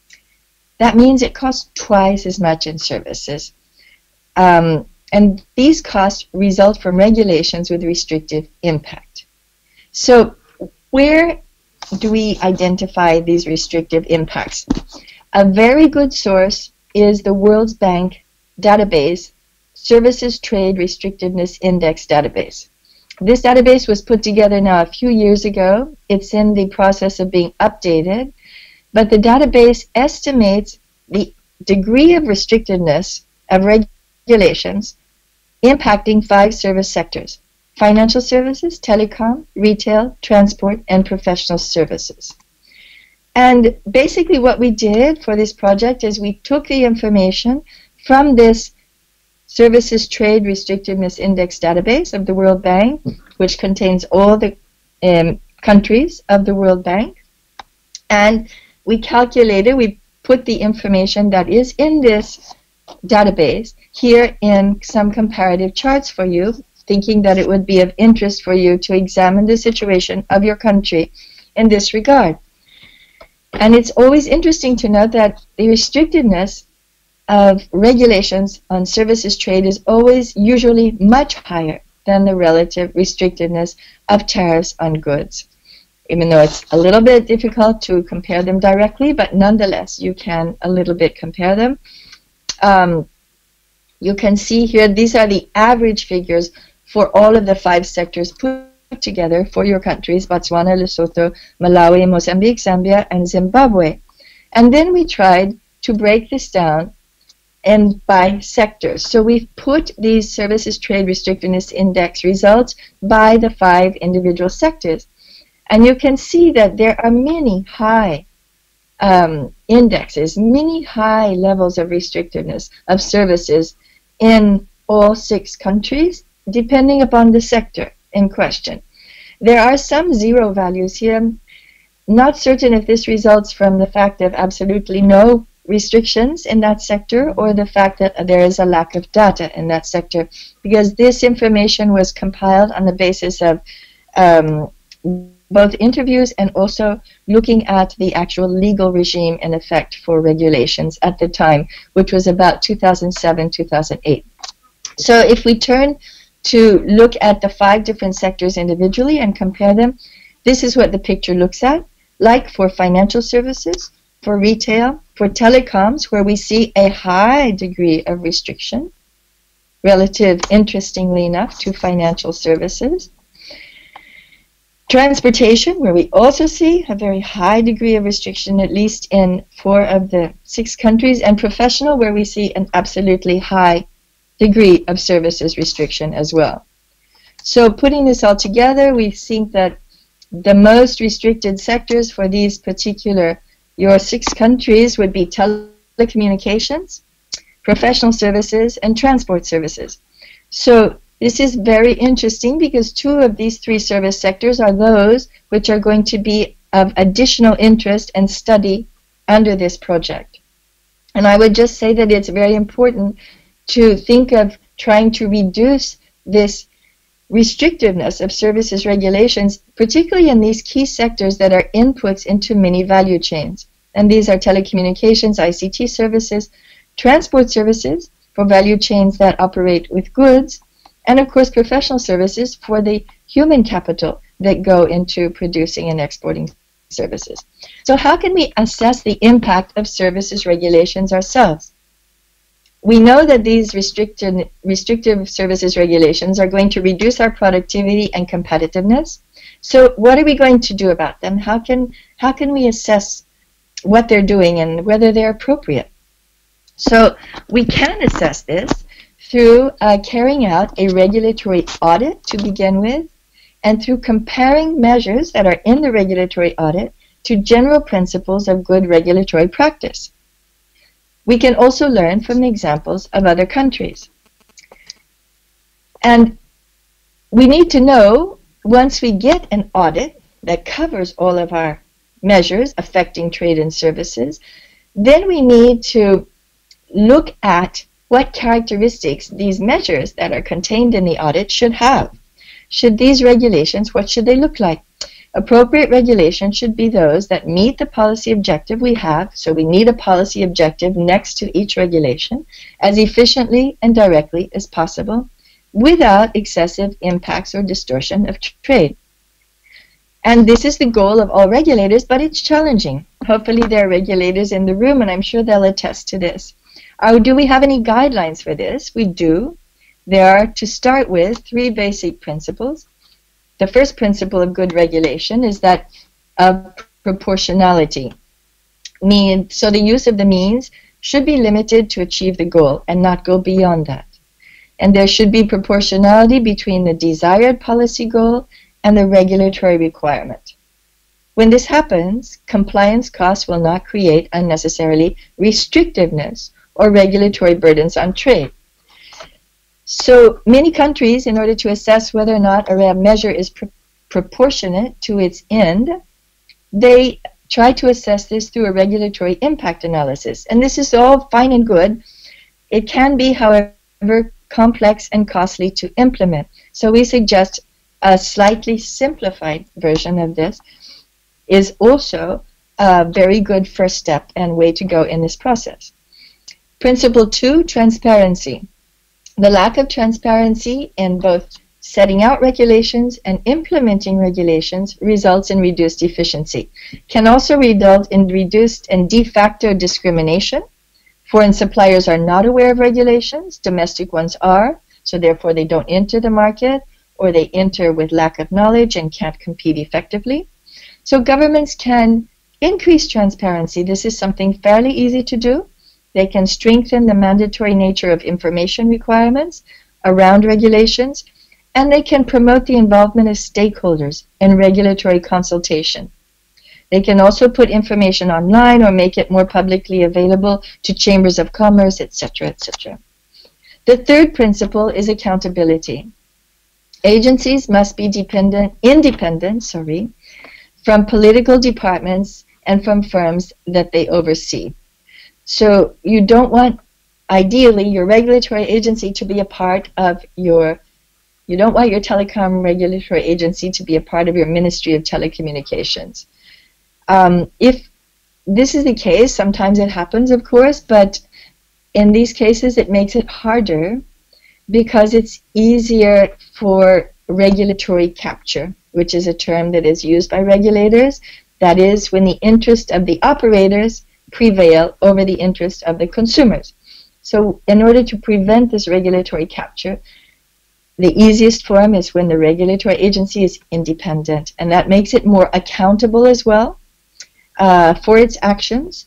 it costs twice as much in services. And these costs result from regulations with restrictive impact. So where do we identify these restrictive impacts? A very good source is the World Bank database, Services Trade Restrictiveness Index database. This database was put together now a few years ago. It's in the process of being updated, but the database estimates the degree of restrictiveness of regulations impacting 5 service sectors: financial services, telecom, retail, transport, and professional services. And basically what we did for this project is we took the information from this Services Trade Restrictiveness Index database of the World Bank, which contains all the countries of the World Bank, and we put the information that is in this database here in some comparative charts for you, thinking that it would be of interest for you to examine the situation of your country in this regard. And it's always interesting to note that the restrictiveness of regulations on services trade is always usually much higher than the relative restrictiveness of tariffs on goods. Even though it's a little bit difficult to compare them directly, but nonetheless, you can a little bit compare them. You can see here, these are the average figures for all of the 5 sectors put together for your countries, Botswana, Lesotho, Malawi, Mozambique, Zambia, and Zimbabwe. And then we tried to break this down and by sectors. So we've put these services trade restrictiveness index results by the 5 individual sectors. And you can see that there are many high indexes, many high levels of restrictiveness of services in all 6 countries, depending upon the sector in question. There are some 0 values here. Not certain if this results from the fact of absolutely no restrictions in that sector or the fact that there is a lack of data in that sector, because this information was compiled on the basis of both interviews and also looking at the actual legal regime in effect for regulations at the time, which was about 2007-2008. So if we turn to look at the 5 different sectors individually and compare them, this is what the picture looks at, like for financial services, for retail, for telecoms, where we see a high degree of restriction, relative, interestingly enough, to financial services. Transportation, where we also see a very high degree of restriction, at least in 4 of the 6 countries, and professional, where we see an absolutely high degree of services restriction as well. So putting this all together, we think that the most restricted sectors for these particular, your 6 countries, would be telecommunications, professional services, and transport services. So this is very interesting because 2 of these 3 service sectors are those which are going to be of additional interest and study under this project. And I would just say that it's very important to think of trying to reduce this restrictiveness of services regulations, particularly in these key sectors that are inputs into many value chains. And these are telecommunications, ICT services, transport services for value chains that operate with goods, and of course professional services for the human capital that go into producing and exporting services. So how can we assess the impact of services regulations ourselves? We know that these restrictive services regulations are going to reduce our productivity and competitiveness. So what are we going to do about them? How can we assess what they're doing and whether they're appropriate? So we can assess this through carrying out a regulatory audit to begin with, and through comparing measures that are in the regulatory audit to general principles of good regulatory practice. We can also learn from the examples of other countries. And we need to know, once we get an audit that covers all of our measures affecting trade and services, then we need to look at what characteristics these measures that are contained in the audit should have. Should these regulations, what should they look like? Appropriate regulations should be those that meet the policy objective we have, so we need a policy objective next to each regulation, as efficiently and directly as possible, without excessive impacts or distortion of trade. And this is the goal of all regulators, but it's challenging. Hopefully there are regulators in the room, and I'm sure they'll attest to this. Do we have any guidelines for this? We do. There are, to start with, 3 basic principles. The first principle of good regulation is that of proportionality. So the use of the means should be limited to achieve the goal and not go beyond that. And there should be proportionality between the desired policy goal and the regulatory requirement. When this happens, compliance costs will not create unnecessarily restrictiveness or regulatory burdens on trade. So many countries, in order to assess whether or not a measure is proportionate to its end, they try to assess this through a regulatory impact analysis. And this is all fine and good. It can be, however, complex and costly to implement. So we suggest a slightly simplified version of this is also a very good first step and way to go in this process. Principle 2, transparency. The lack of transparency in both setting out regulations and implementing regulations results in reduced efficiency. Can also result in reduced and de facto discrimination. Foreign suppliers are not aware of regulations, domestic ones are, so therefore they don't enter the market, or they enter with lack of knowledge and can't compete effectively. So governments can increase transparency. This is something fairly easy to do. They can strengthen the mandatory nature of information requirements around regulations, and they can promote the involvement of stakeholders in regulatory consultation. They can also put information online or make it more publicly available to chambers of commerce, etc., etc. The third principle is accountability. Agencies must be independent from political departments and from firms that they oversee. So you don't want, ideally, your regulatory agency to be a part of you don't want your telecom regulatory agency to be a part of your Ministry of Telecommunications. If this is the case, sometimes it happens, of course, but in these cases it makes it harder because it's easier for regulatory capture, which is a term that is used by regulators. That is when the interest of the operators prevail over the interest of the consumers. So in order to prevent this regulatory capture, the easiest form is when the regulatory agency is independent, and that makes it more accountable as well for its actions.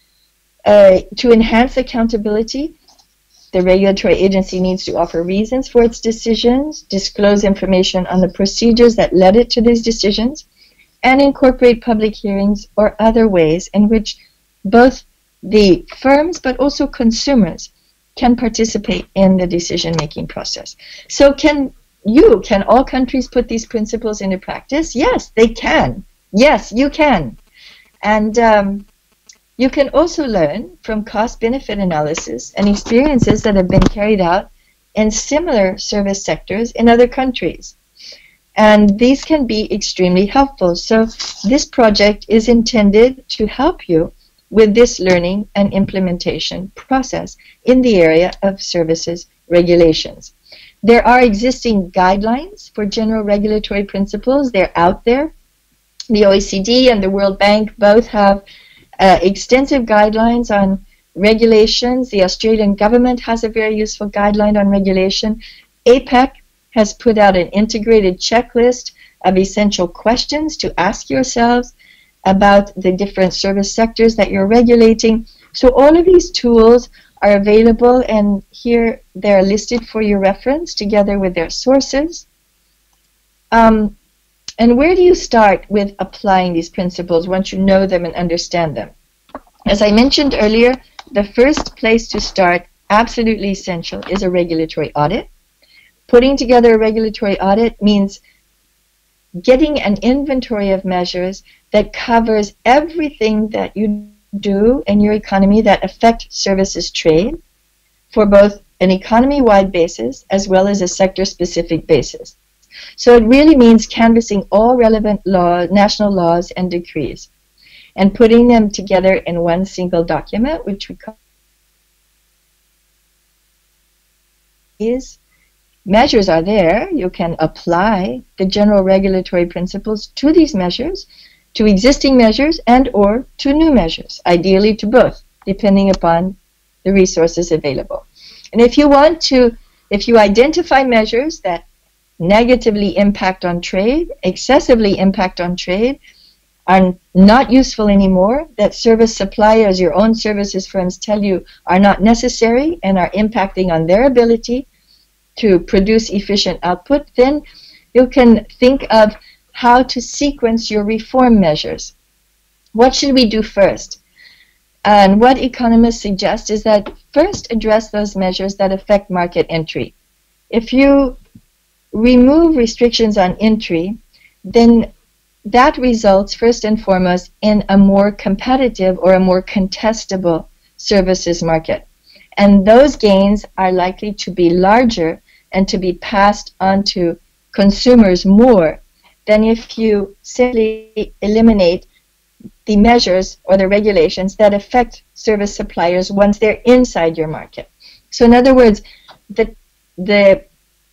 To enhance accountability, the regulatory agency needs to offer reasons for its decisions, disclose information on the procedures that led it to these decisions, and incorporate public hearings or other ways in which both the firms but also consumers can participate in the decision-making process. So can all countries put these principles into practice? Yes, they can. Yes, you can. And you can also learn from cost-benefit analysis and experiences that have been carried out in similar service sectors in other countries. And these can be extremely helpful. So this project is intended to help you with this learning and implementation process in the area of services regulations. There are existing guidelines for general regulatory principles. They're out there. The OECD and the World Bank both have extensive guidelines on regulations. The Australian government has a very useful guideline on regulation. APEC has put out an integrated checklist of essential questions to ask yourselves about the different service sectors that you're regulating. So all of these tools are available, and here they're listed for your reference together with their sources. And where do you start with applying these principles once you know them and understand them? As I mentioned earlier, the first place to start, absolutely essential, is a regulatory audit. Putting together a regulatory audit means getting an inventory of measures that covers everything that you do in your economy that affect services trade for both an economy-wide basis as well as a sector-specific basis. So it really means canvassing all relevant national laws and decrees and putting them together in one single document, which we call is measures are there. You can apply the general regulatory principles to these measures, to existing measures, and or to new measures, ideally to both, depending upon the resources available. And if you identify measures that negatively impact on trade, excessively impact on trade, are not useful anymore, that service suppliers, your own services firms tell you are not necessary and are impacting on their ability to produce efficient output, then you can think of how to sequence your reform measures. What should we do first? And what economists suggest is that first address those measures that affect market entry. If you remove restrictions on entry, then that results first and foremost in a more competitive or a more contestable services market. And those gains are likely to be larger and to be passed on to consumers more than if you simply eliminate the measures or the regulations that affect service suppliers once they're inside your market. So in other words, the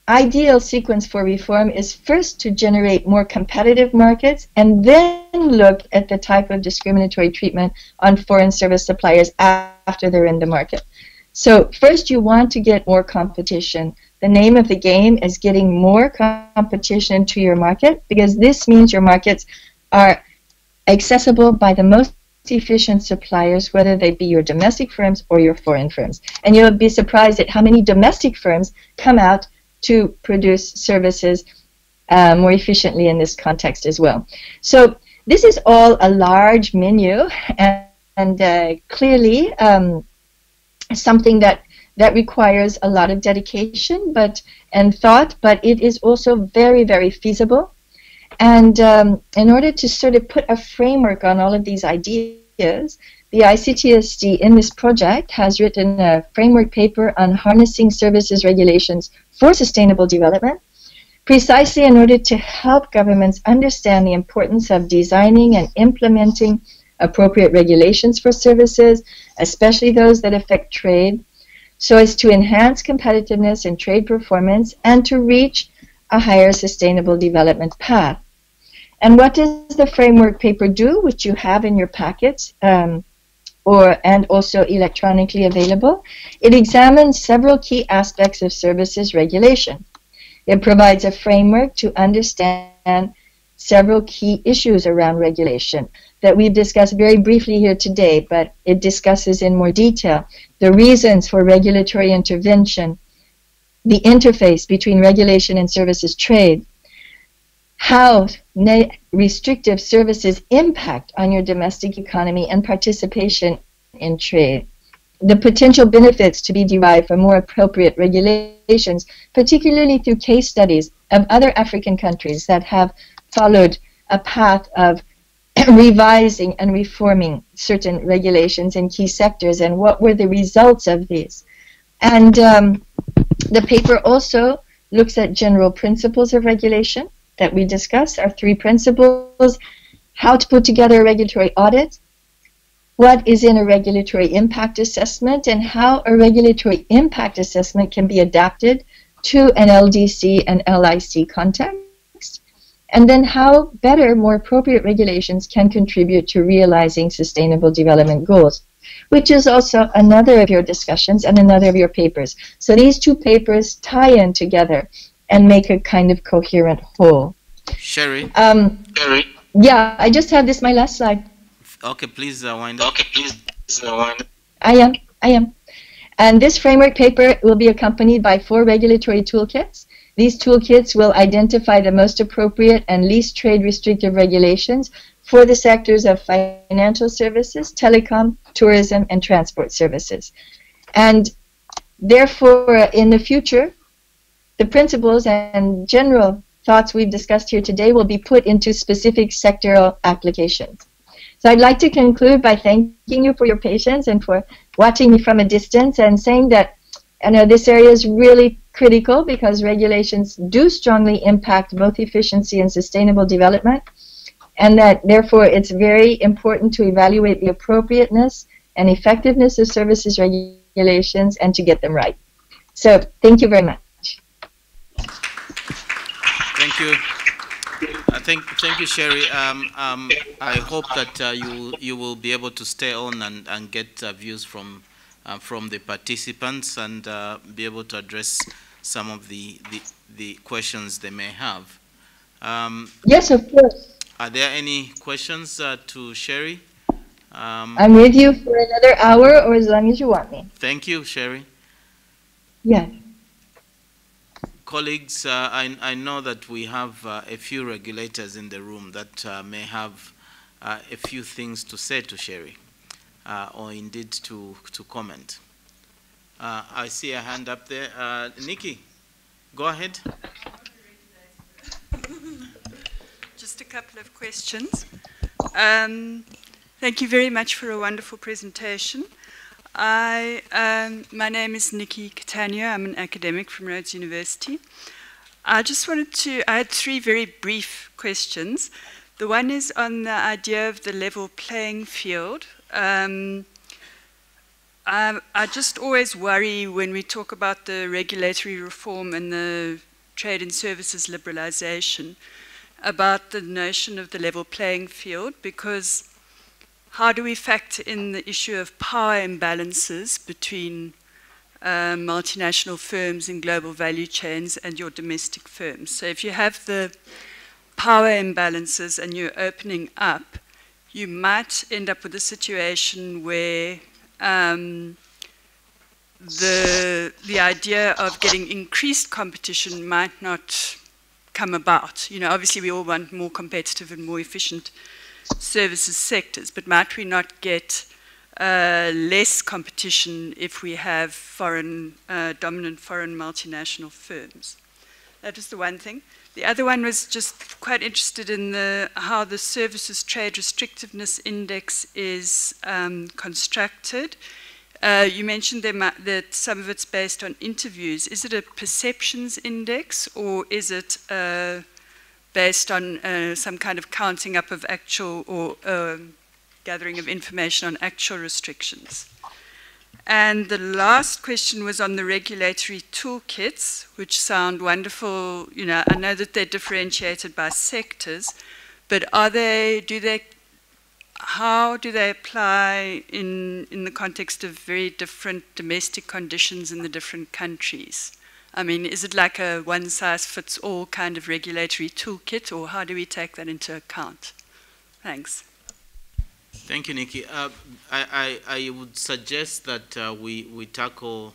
ideal sequence for reform is first to generate more competitive markets and then look at the type of discriminatory treatment on foreign service suppliers after they're in the market. So first you want to get more competition. The name of the game is getting more competition to your market, because this means your markets are accessible by the most efficient suppliers, whether they be your domestic firms or your foreign firms. And you'll be surprised at how many domestic firms come out to produce services more efficiently in this context as well. So this is all a large menu, and clearly something that requires a lot of dedication and thought, but it is also very, very feasible. And in order to sort of put a framework on all of these ideas, the ICTSD in this project has written a framework paper on harnessing services regulations for sustainable development, precisely in order to help governments understand the importance of designing and implementing appropriate regulations for services, especially those that affect trade, so as to enhance competitiveness and trade performance and to reach a higher sustainable development path. And what does the framework paper do, which you have in your packets and also electronically available? It examines several key aspects of services regulation. It provides a framework to understand several key issues around regulation that we've discussed very briefly here today, but it discusses in more detail the reasons for regulatory intervention, the interface between regulation and services trade, how restrictive services impact on your domestic economy and participation in trade, the potential benefits to be derived from more appropriate regulations, particularly through case studies of other African countries that have followed a path of revising and reforming certain regulations in key sectors, and what were the results of these. And the paper also looks at general principles of regulation that we discussed, our 3 principles: how to put together a regulatory audit, what is in a regulatory impact assessment, and how a regulatory impact assessment can be adapted to an LDC and LIC context, and then how better, more appropriate regulations can contribute to realizing sustainable development goals, which is also another of your discussions and another of your papers. So these 2 papers tie in together and make a kind of coherent whole. Sherry? Yeah, I just have this, my last slide. Okay, please wind up. I am. And this framework paper will be accompanied by 4 regulatory toolkits. These toolkits will identify the most appropriate and least trade restrictive regulations for the sectors of financial services, telecom, tourism, and transport services. And therefore, in the future, the principles and general thoughts we've discussed here today will be put into specific sectoral applications. So I'd like to conclude by thanking you for your patience and for watching me from a distance, and saying that this area is really critical because regulations do strongly impact both efficiency and sustainable development, and that therefore it's very important to evaluate the appropriateness and effectiveness of services regulations and to get them right. So thank you very much. Thank you. Thank you, Sherry. I hope that you will be able to stay on and get views from the participants and be able to address some of the questions they may have. Yes, of course. Are there any questions to Sherry? I'm with you for another hour or as long as you want me. Thank you, Sherry. Yes. Colleagues, I know that we have a few regulators in the room that may have a few things to say to Sherry, or indeed to comment. I see a hand up there. Nikki, go ahead. Just a couple of questions. Thank you very much for a wonderful presentation. My name is Nikki Catania. I'm an academic from Rhodes University. I had 3 very brief questions. The one is on the idea of the level playing field. I just always worry when we talk about the regulatory reform and the trade and services liberalization about the notion of the level playing field, because how do we factor in the issue of power imbalances between multinational firms in global value chains and your domestic firms? So if you have the power imbalances and you're opening up, you might end up with a situation where the idea of getting increased competition might not come about. You know, obviously we all want more competitive and more efficient services sectors, but might we not get less competition if we have dominant foreign multinational firms? That is the one thing. The other one was just quite interested in how the Services Trade Restrictiveness Index is constructed. You mentioned that some of it's based on interviews. Is it a perceptions index, or is it based on some kind of counting up of actual or gathering of information on actual restrictions? And the last question was on the regulatory toolkits, which sound wonderful. You know, I know that they're differentiated by sectors, but how do they apply in the context of very different domestic conditions in the different countries? I mean, is it like a one-size-fits-all kind of regulatory toolkit, or how do we take that into account? Thanks. Thank you, Nikki. I would suggest that we tackle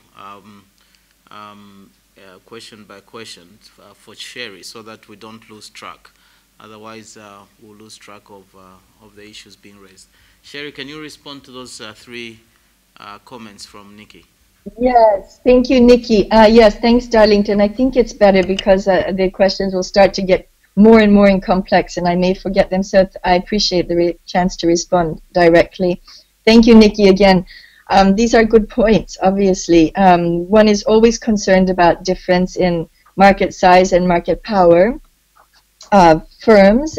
question by question for Sherry, so that we don't lose track. Otherwise, we'll lose track of the issues being raised. Sherry, can you respond to those three comments from Nikki? Yes, thank you, Nikki. Yes, thanks, Darlington. I think it's better because the questions will start to get more and more complex, and I may forget them, so I appreciate the chance to respond directly. Thank you, Nikki, again. These are good points, obviously. One is always concerned about difference in market size and market power of firms,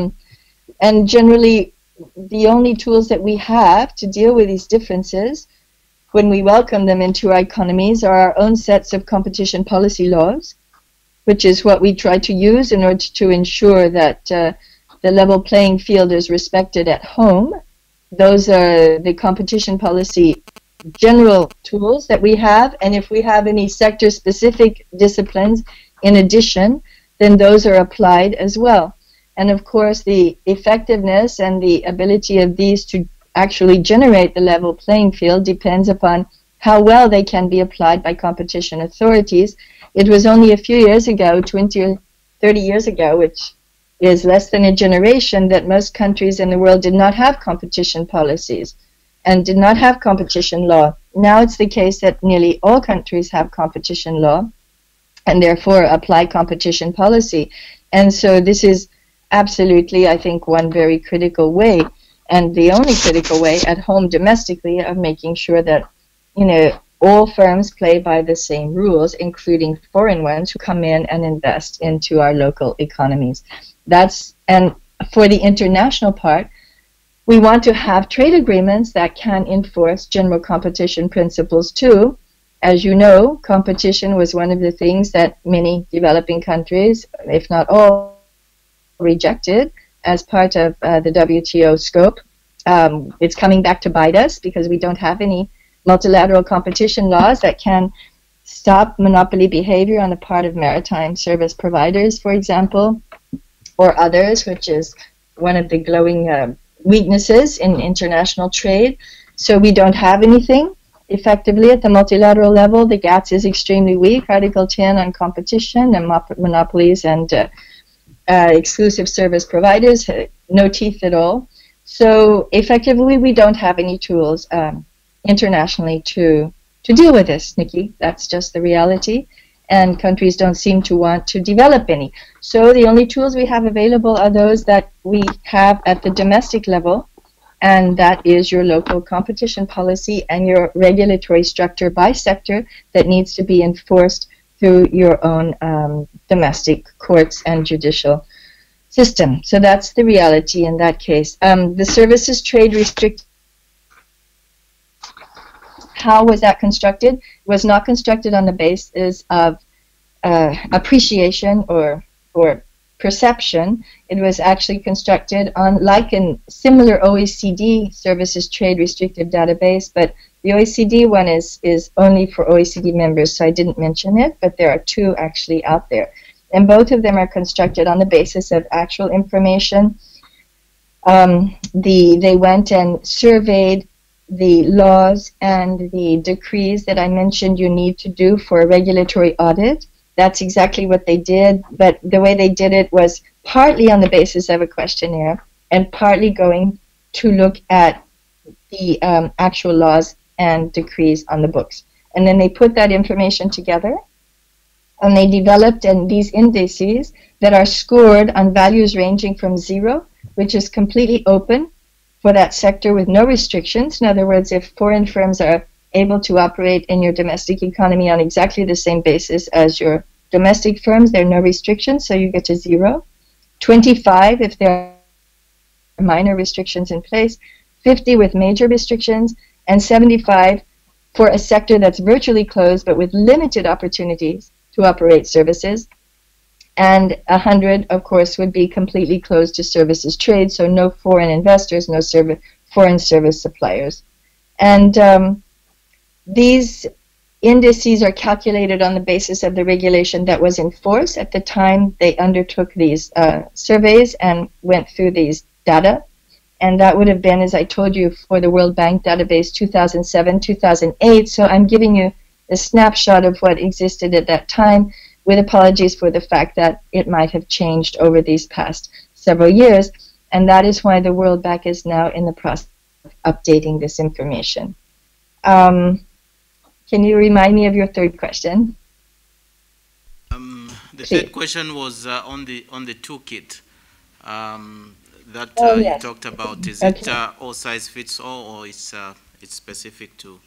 and generally the only tools that we have to deal with these differences when we welcome them into our economies are our own sets of competition policy laws, which is what we try to use in order to ensure that the level playing field is respected at home. Those are the competition policy general tools that we have, and if we have any sector-specific disciplines in addition, then those are applied as well. And of course, the effectiveness and the ability of these to actually generate the level playing field depends upon how well they can be applied by competition authorities. It was only a few years ago, 20 or 30 years ago, which is less than a generation, that most countries in the world did not have competition policies and did not have competition law. Now it's the case that nearly all countries have competition law and therefore apply competition policy. And so this is absolutely, I think, one very critical way, and the only critical way at home domestically of making sure that, you know, all firms play by the same rules, including foreign ones who come in and invest into our local economies. And for the international part, we want to have trade agreements that can enforce general competition principles too. As you know, competition was one of the things that many developing countries, if not all, rejected as part of the WTO scope. It's coming back to bite us because we don't have any multilateral competition laws that can stop monopoly behavior on the part of maritime service providers, for example, or others, which is one of the glowing weaknesses in international trade. So we don't have anything effectively at the multilateral level. The GATS is extremely weak. Article 10 on competition and monopolies and exclusive service providers, no teeth at all. So effectively, we don't have any tools internationally to deal with this, Nikki. That's just the reality. And countries don't seem to want to develop any. So the only tools we have available are those that we have at the domestic level, and that is your local competition policy and your regulatory structure by sector that needs to be enforced through your own domestic courts and judicial system. So that's the reality in that case. The services trade restrict. How was that constructed? It was not constructed on the basis of appreciation or perception. It was actually constructed on like a similar OECD services trade restrictive database, but the OECD one is only for OECD members, so I didn't mention it, but there are two actually out there. And both of them are constructed on the basis of actual information. They went and surveyed the laws and the decrees that I mentioned you need to do for a regulatory audit. That's exactly what they did, but the way they did it was partly on the basis of a questionnaire and partly going to look at the actual laws and decrees on the books. And then they put that information together and they developed these indices that are scored on values ranging from 0, which is completely open for that sector with no restrictions. In other words, if foreign firms are able to operate in your domestic economy on exactly the same basis as your domestic firms, there are no restrictions, so you get to 0. 25 if there are minor restrictions in place, 50 with major restrictions, and 75 for a sector that's virtually closed but with limited opportunities to operate services. And 100, of course, would be completely closed to services trade, so no foreign investors, no foreign service suppliers. And these indices are calculated on the basis of the regulation that was in force at the time they undertook these surveys and went through these data. And that would have been, as I told you, for the World Bank database 2007, 2008. So I'm giving you a snapshot of what existed at that time, with apologies for the fact that it might have changed over these past several years. And that is why the World Bank is now in the process of updating this information. Can you remind me of your third question? The third question was on the toolkit that yes. you talked about. Is okay. it all size fits all, or it's specific to?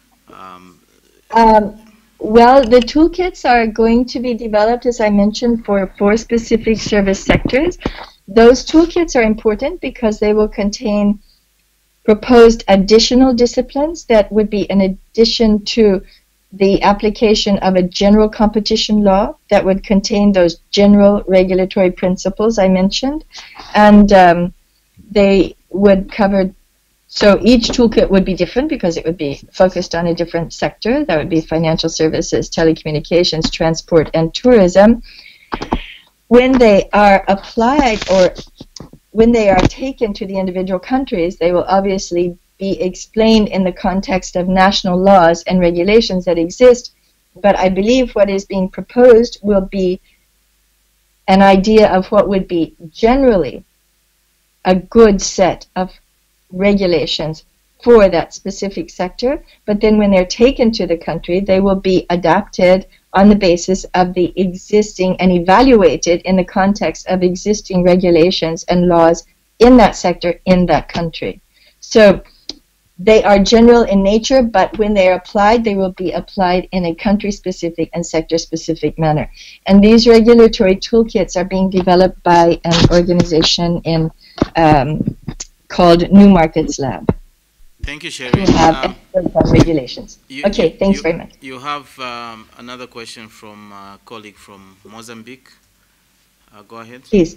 Well, the toolkits are going to be developed, as I mentioned, for 4 specific service sectors. Those toolkits are important because they will contain proposed additional disciplines that would be in addition to the application of a general competition law that would contain those general regulatory principles I mentioned. And they would cover, so each toolkit would be different because it would be focused on a different sector. That would be financial services, telecommunications, transport, and tourism. When they are applied or when they are taken to the individual countries, they will obviously be explained in the context of national laws and regulations that exist. But I believe what is being proposed will be an idea of what would be generally a good set of regulations for that specific sector. But then when they're taken to the country, they will be adapted on the basis of the existing and evaluated in the context of existing regulations and laws in that sector in that country. So they are general in nature, but when they are applied, they will be applied in a country-specific and sector-specific manner. And these regulatory toolkits are being developed by an organization in called New Markets Lab. Thank you, Sherry. Who have regulations. Okay, thanks very much. You have another question from a colleague from Mozambique. Go ahead. Please.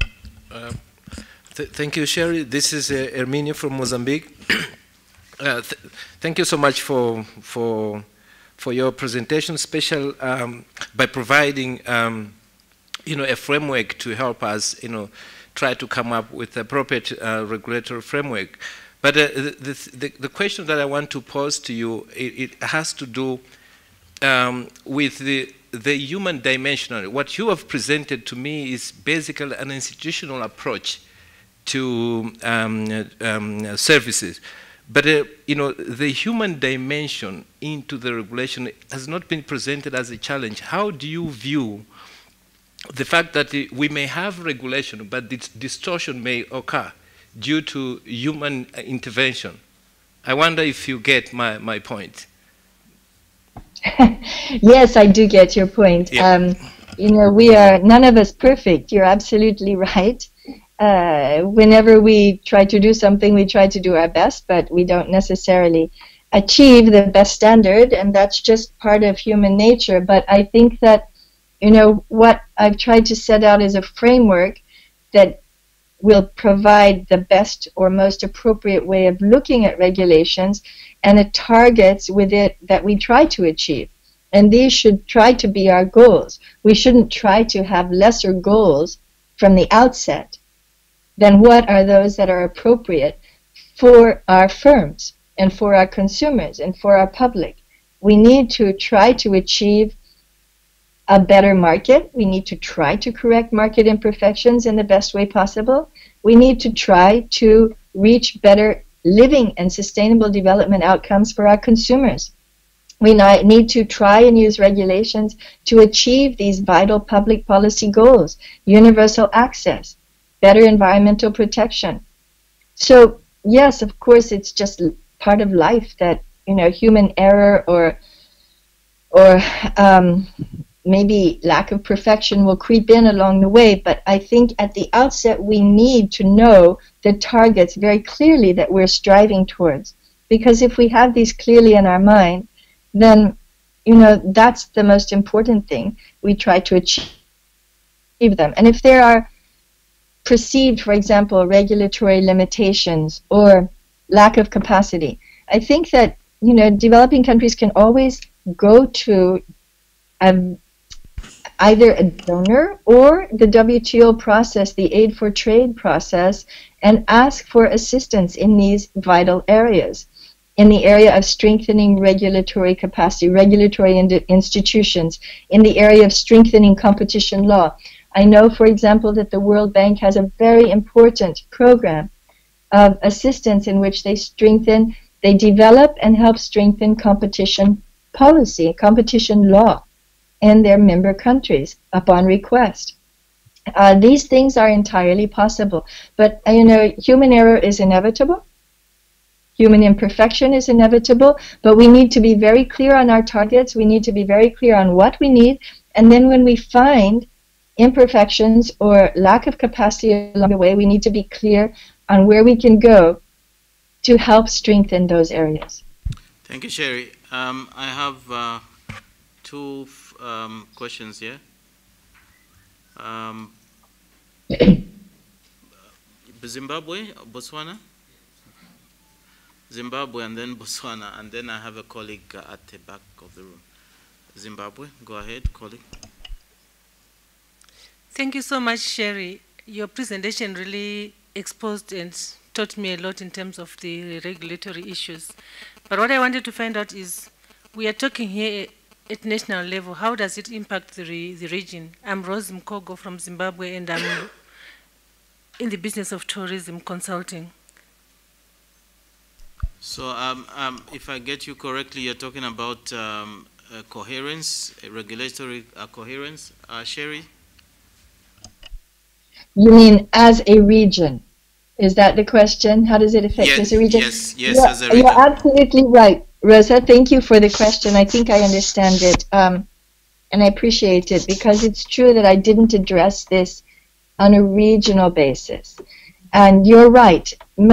Thank you, Sherry. This is Herminio from Mozambique. Thank you so much for your presentation, special by providing a framework to help us try to come up with the appropriate regulatory framework. But the question that I want to pose to you, it has to do with the human dimension. What you have presented to me is basically an institutional approach to services. But the human dimension into the regulation has not been presented as a challenge. How do you view the fact that we may have regulation, but distortion may occur due to human intervention? I wonder if you get my point. Yes, I do get your point. Yeah. We are none of us perfect. You're absolutely right. Whenever we try to do something, we try to do our best, but we don't necessarily achieve the best standard, and that's just part of human nature. But I think that you know, what I've tried to set out is a framework that will provide the best or most appropriate way of looking at regulations and the targets with it that we try to achieve. And these should try to be our goals. We shouldn't try to have lesser goals from the outset than what are those that are appropriate for our firms and for our consumers and for our public. We need to try to achieve a better market. We need to try to correct market imperfections in the best way possible. We need to try to reach better living and sustainable development outcomes for our consumers. We need to try and use regulations to achieve these vital public policy goals: universal access, better environmental protection. So yes, of course, it's just part of life that, you know, human error or maybe lack of perfection will creep in along the way, but I think at the outset we need to know the targets very clearly that we're striving towards. Because if we have these clearly in our mind, then, you know, that's the most important thing. We try to achieve them. And if there are perceived, for example, regulatory limitations or lack of capacity, I think that, you know, developing countries can always go to either a donor or the WTO process, the aid for trade process, and ask for assistance in these vital areas. In the area of strengthening regulatory capacity, regulatory institutions, in the area of strengthening competition law. I know, for example, that the World Bank has a very important program of assistance in which they develop and help strengthen competition policy, competition law in their member countries upon request. These things are entirely possible, but you know, human error is inevitable. Human imperfection is inevitable, but we need to be very clear on our targets. We need to be very clear on what we need, and then when we find imperfections or lack of capacity along the way, we need to be clear on where we can go to help strengthen those areas. Thank you, Sherry. I have two questions here. Zimbabwe, Botswana? Zimbabwe and then Botswana, and then I have a colleague at the back of the room. Zimbabwe, go ahead, colleague. Thank you so much, Sherry. Your presentation really exposed and taught me a lot in terms of the regulatory issues. But what I wanted to find out is, we are talking here at national level. How does it impact the region? I'm Rose Mkogo from Zimbabwe, and I'm in the business of tourism consulting. So if I get you correctly, you're talking about coherence, regulatory coherence. Sherry? You mean as a region? Is that the question? How does it affect as a region? Yes, as a region. You're absolutely right, Rosa. Thank you for the question. I think I understand it, and I appreciate it, because it's true that I didn't address this on a regional basis. And you're right.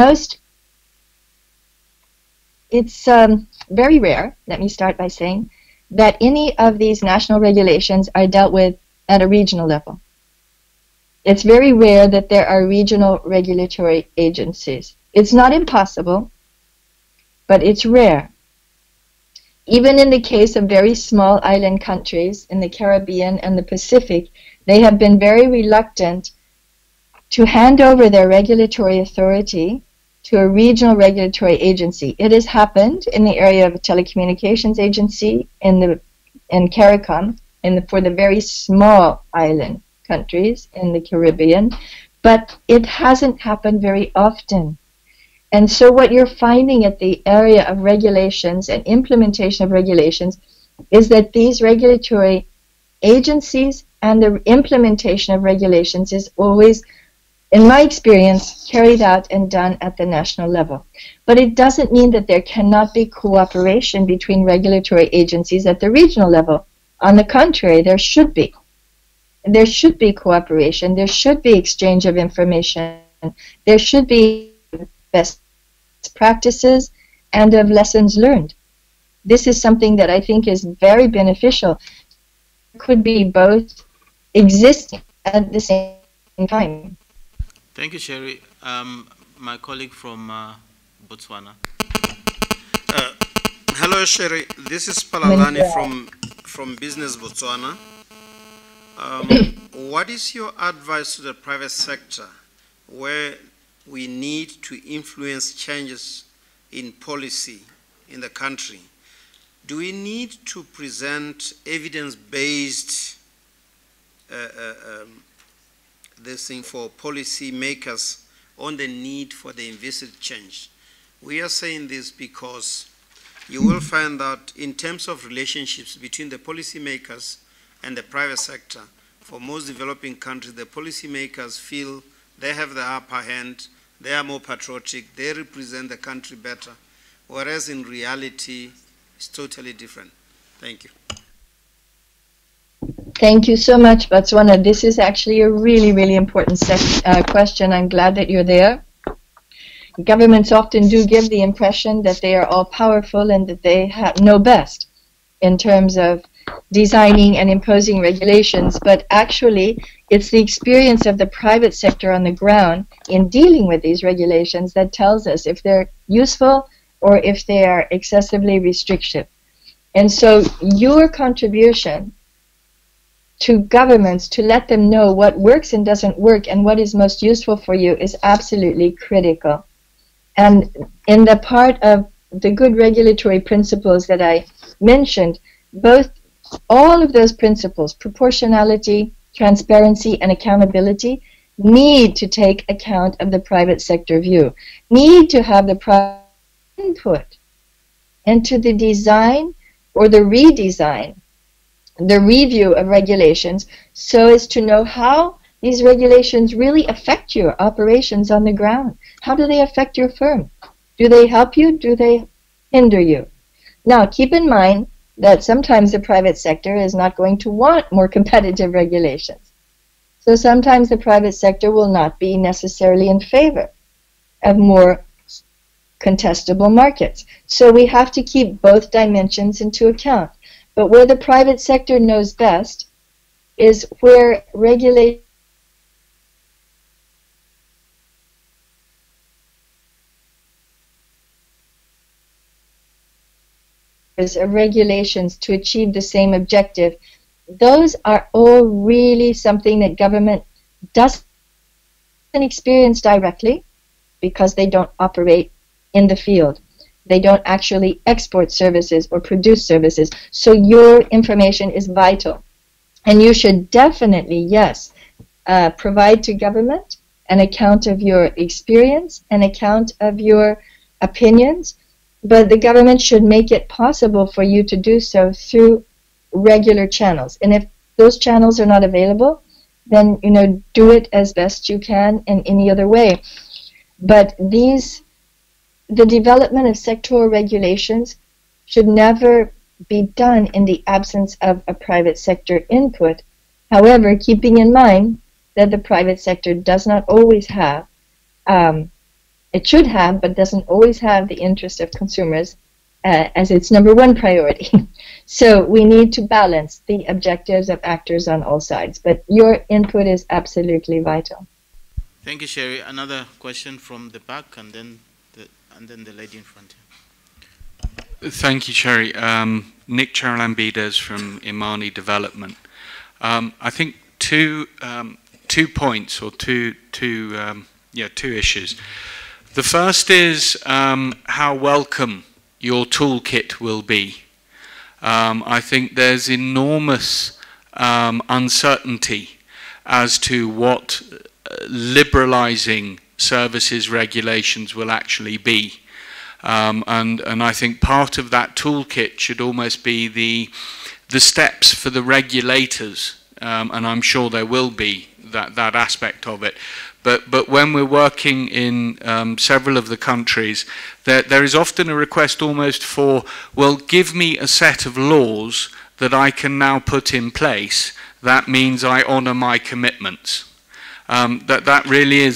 It's very rare, let me start by saying, that any of these national regulations are dealt with at a regional level. It's very rare that there are regional regulatory agencies. It's not impossible, but it's rare. Even in the case of very small island countries in the Caribbean and the Pacific, they have been very reluctant to hand over their regulatory authority to a regional regulatory agency. It has happened in the area of a telecommunications agency in CARICOM for the very small island countries in the Caribbean, but it hasn't happened very often. And so what you're finding at the area of regulations and implementation of regulations is that these regulatory agencies and the implementation of regulations is always, in my experience, carried out and done at the national level. But it doesn't mean that there cannot be cooperation between regulatory agencies at the regional level. On the contrary, there should be. There should be cooperation. There should be exchange of information. There should be best practices and of lessons learned. This is something that I think is very beneficial. could be both existing at the same time. Thank you, Sherry. My colleague from Botswana. Hello, Sherry. This is Palalani from Business Botswana. What is your advice to the private sector where we need to influence changes in policy in the country? Do we need to present evidence-based this thing for policy makers on the need for the envisaged change? We are saying this because you will find that in terms of relationships between the policymakers and the private sector, for most developing countries, the policymakers feel they have the upper hand, they are more patriotic, they represent the country better, whereas in reality, it's totally different. Thank you. Thank you so much, Botswana. This is actually a really, really important question. I'm glad that you're there. Governments often do give the impression that they are all powerful and that they know best in terms of designing and imposing regulations, but actually it's the experience of the private sector on the ground in dealing with these regulations that tells us if they're useful or if they are excessively restrictive. And so your contribution to governments to let them know what works and doesn't work and what is most useful for you is absolutely critical. And in the part of the good regulatory principles that I mentioned, all of those principles, proportionality, transparency, and accountability, need to take account of the private sector view, need to have the private input into the design or the redesign, the review of regulations, so as to know how these regulations really affect your operations on the ground. How do they affect your firm? Do they help you? Do they hinder you? Now, keep in mind that sometimes the private sector is not going to want more competitive regulations. So sometimes the private sector will not be necessarily in favor of more contestable markets. So we have to keep both dimensions into account. But where the private sector knows best is where regulation of regulations to achieve the same objective. Those are all really something that government doesn't experience directly because they don't operate in the field. They don't actually export services or produce services. So your information is vital. And you should definitely, yes, provide to government an account of your experience, an account of your opinions, but the government should make it possible for you to do so through regular channels. And if those channels are not available, then, do it as best you can in any other way. But the development of sectoral regulations should never be done in the absence of a private sector input. However, keeping in mind that the private sector does not always have it should have, but doesn't always have the interest of consumers as its #1 priority. So we need to balance the objectives of actors on all sides. But your input is absolutely vital. Thank you, Sherry. Another question from the back, and then the lady in front. Thank you, Sherry. Nick Charalambides from Imani Development. I think two points or two issues. The first is how welcome your toolkit will be. I think there's enormous uncertainty as to what liberalizing services regulations will actually be. And I think part of that toolkit should almost be the steps for the regulators, and I'm sure there will be that aspect of it. But when we're working in several of the countries, there is often a request almost for, well, give me a set of laws that I can now put in place. That means I honor my commitments. That really is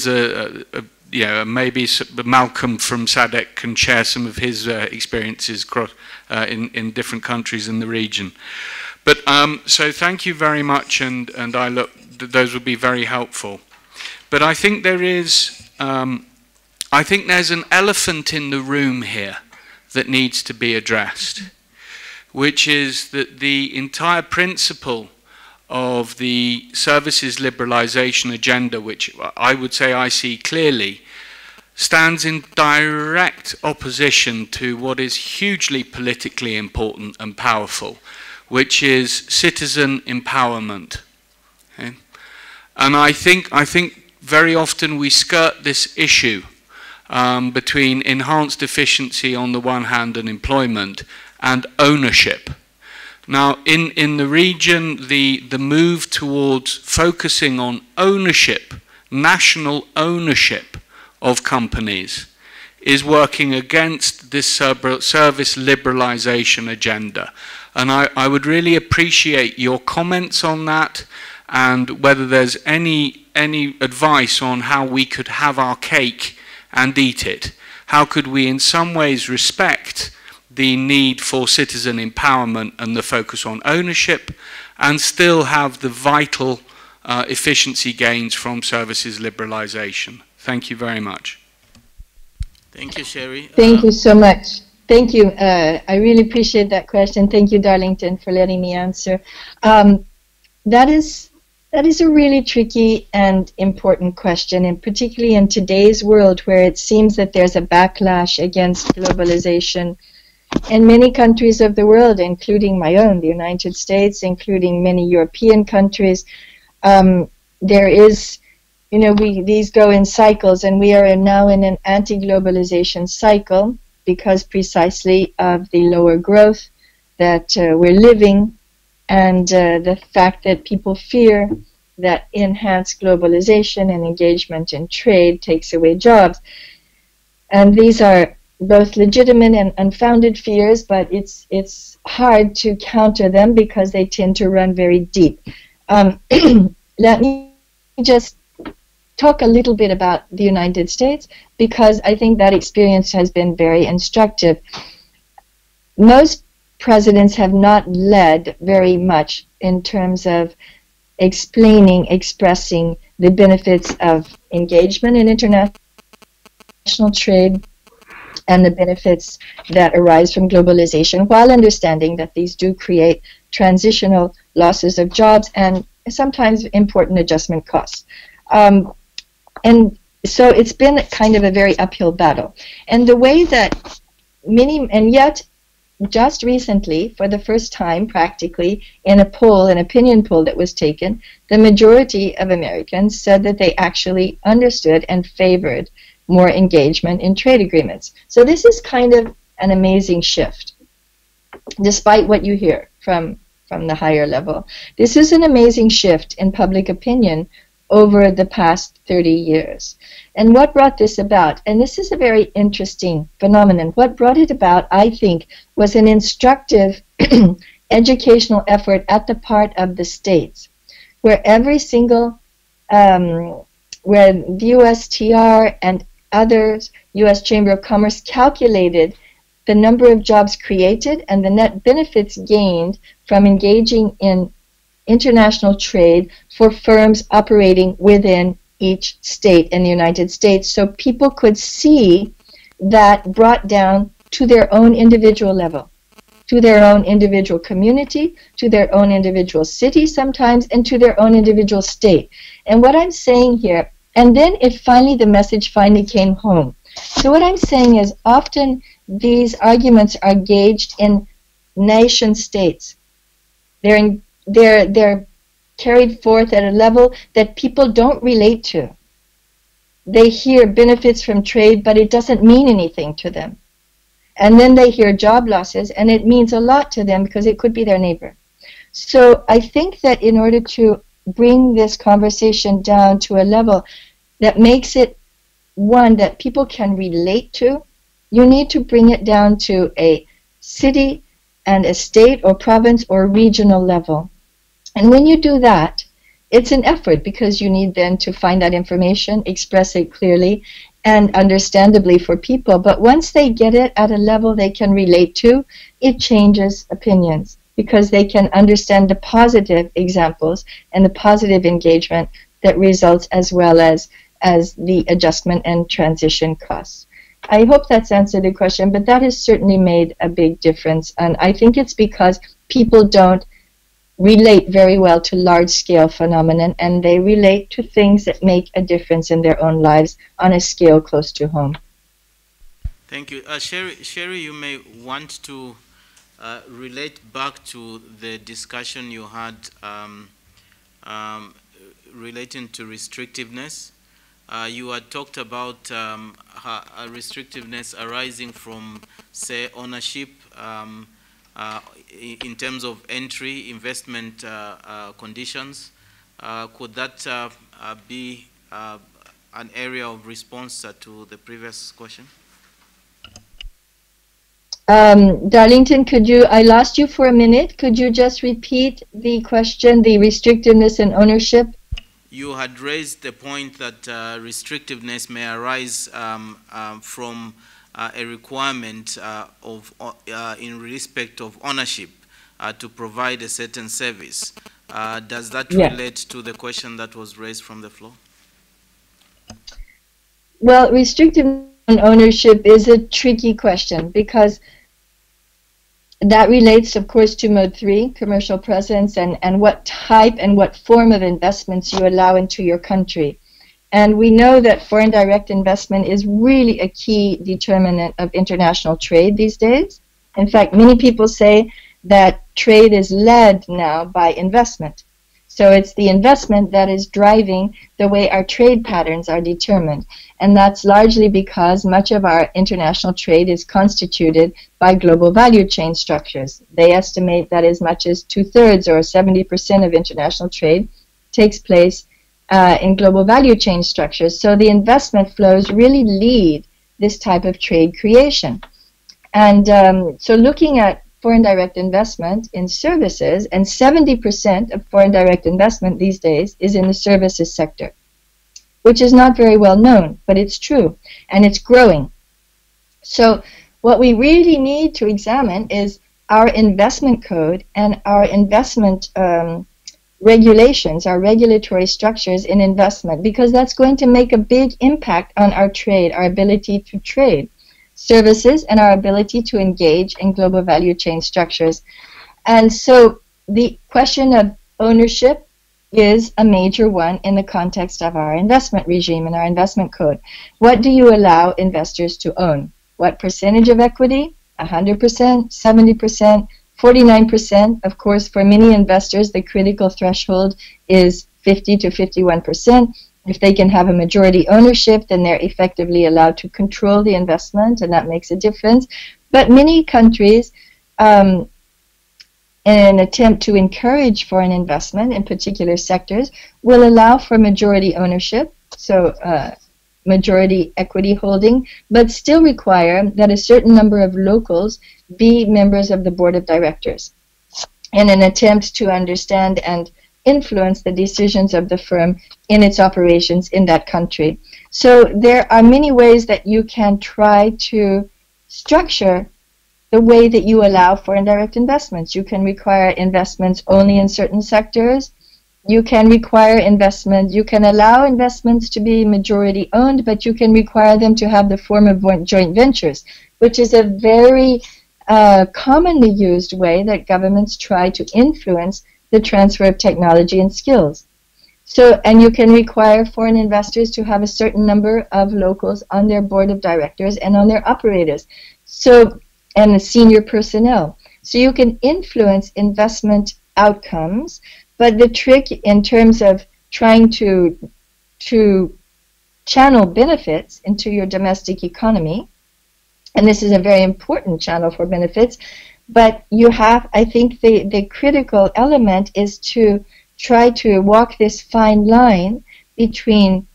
maybe Malcolm from SADC can share some of his experiences in different countries in the region. But so thank you very much, and those would be very helpful. But I think there is, I think there's an elephant in the room here that needs to be addressed, which is that the entire principle of the services liberalisation agenda, which I would say I see clearly, stands in direct opposition to what is hugely politically important and powerful, which is citizen empowerment. Okay? And I think very often we skirt this issue between enhanced efficiency on the one hand and employment and ownership. Now, in the region, the move towards focusing on ownership, national ownership of companies, is working against this service liberalisation agenda. And I would really appreciate your comments on that, and whether there's any advice on how we could have our cake and eat it. How could we in some ways respect the need for citizen empowerment and the focus on ownership, and still have the vital efficiency gains from services liberalisation? Thank you very much. Thank you, Sherry. Thank you so much. Thank you. I really appreciate that question. Thank you, Darlington, for letting me answer. That is a really tricky and important question, and particularly in today's world where it seems that there's a backlash against globalization in many countries of the world, including my own, the United States, including many European countries. There is, you know, these go in cycles, and we are now in an anti-globalization cycle because precisely of the lower growth that we're living, and the fact that people fear that enhanced globalization and engagement in trade takes away jobs. And these are both legitimate and unfounded fears, but it's hard to counter them because they tend to run very deep. Let me just talk a little bit about the United States, because I think that experience has been very instructive. Most presidents have not led very much in terms of expressing the benefits of engagement in international trade and the benefits that arise from globalization, while understanding that these do create transitional losses of jobs and sometimes important adjustment costs. And so it's been kind of a very uphill battle. And the way that and yet just recently, for the first time practically, in a poll, an opinion poll that was taken, the majority of Americans said that they actually understood and favored more engagement in trade agreements. So this is kind of an amazing shift, despite what you hear from the higher level. This is an amazing shift in public opinion over the past 30 years. And what brought this about? And this is a very interesting phenomenon. What brought it about, I think, was an instructive educational effort at the part of the states, where every single, where the USTR and others, U.S. Chamber of Commerce, calculated the number of jobs created and the net benefits gained from engaging in international trade for firms operating within each state in the United States, so people could see that brought down to their own individual level, to their own individual community, to their own individual city sometimes, and to their own individual state. And what I'm saying here, and then the message finally came home. So what I'm saying is often these arguments are gauged in nation states. They're carried forth at a level that people don't relate to. They hear benefits from trade, but it doesn't mean anything to them. And then they hear job losses, and it means a lot to them because it could be their neighbor. So I think that in order to bring this conversation down to a level that makes it one that people can relate to, you need to bring it down to a city and a state or province or regional level. And when you do that, it's an effort because you need then to find that information, express it clearly and understandably for people. But once they get it at a level they can relate to, it changes opinions. because they can understand the positive examples and the positive engagement that results, as well as the adjustment and transition costs. I hope that's answered the question, but that has certainly made a big difference. And I think it's because people don't relate very well to large-scale phenomenon, and they relate to things that make a difference in their own lives on a scale close to home. Thank you. Sherry, you may want to relate back to the discussion you had relating to restrictiveness. You had talked about restrictiveness arising from, say, ownership in terms of entry, investment conditions. Could that be an area of response to the previous question? Darlington, I lost you for a minute. Could you just repeat the question, the restrictiveness and ownership? You had raised the point that restrictiveness may arise from a requirement in respect of ownership to provide a certain service. Does that relate to the question that was raised from the floor? Well, restrictiveness and ownership is a tricky question because that relates, of course, to Mode 3, commercial presence, and what type and what form of investments you allow into your country. And we know that foreign direct investment is really a key determinant of international trade these days. In fact, many people say that trade is led now by investment. So it's the investment that is driving the way our trade patterns are determined. And that's largely because much of our international trade is constituted by global value chain structures. They estimate that as much as 2/3 or 70% of international trade takes place in global value chain structures. So the investment flows really lead this type of trade creation. And so looking at foreign direct investment in services, and 70% of foreign direct investment these days is in the services sector, which is not very well known, but it's true, and it's growing. So what we really need to examine is our investment code and our investment regulations, our regulatory structures in investment, because that's going to make a big impact on our trade, our ability to trade services, and our ability to engage in global value chain structures. And so the question of ownership is a major one in the context of our investment regime and our investment code. What do you allow investors to own? What percentage of equity? 100%, 70%, 49%. Of course, for many investors, the critical threshold is 50 to 51%. If they can have a majority ownership, then they're effectively allowed to control the investment, and that makes a difference. But many countries, in an attempt to encourage foreign investment in particular sectors, will allow for majority ownership, so majority equity holding, but still require that a certain number of locals be members of the board of directors in an attempt to understand and influence the decisions of the firm in its operations in that country. So there are many ways that you can try to structure the way that you allow foreign direct investments. You can require investments only in certain sectors. You can require investment, you can allow investments to be majority owned, but you can require them to have the form of joint ventures, which is a very commonly used way that governments try to influence the transfer of technology and skills. So, and you can require foreign investors to have a certain number of locals on their board of directors and on their operators, so, and the senior personnel. So you can influence investment outcomes, but the trick in terms of trying to channel benefits into your domestic economy, and this is a very important channel for benefits, but you have, I think the critical element is to try to walk this fine line between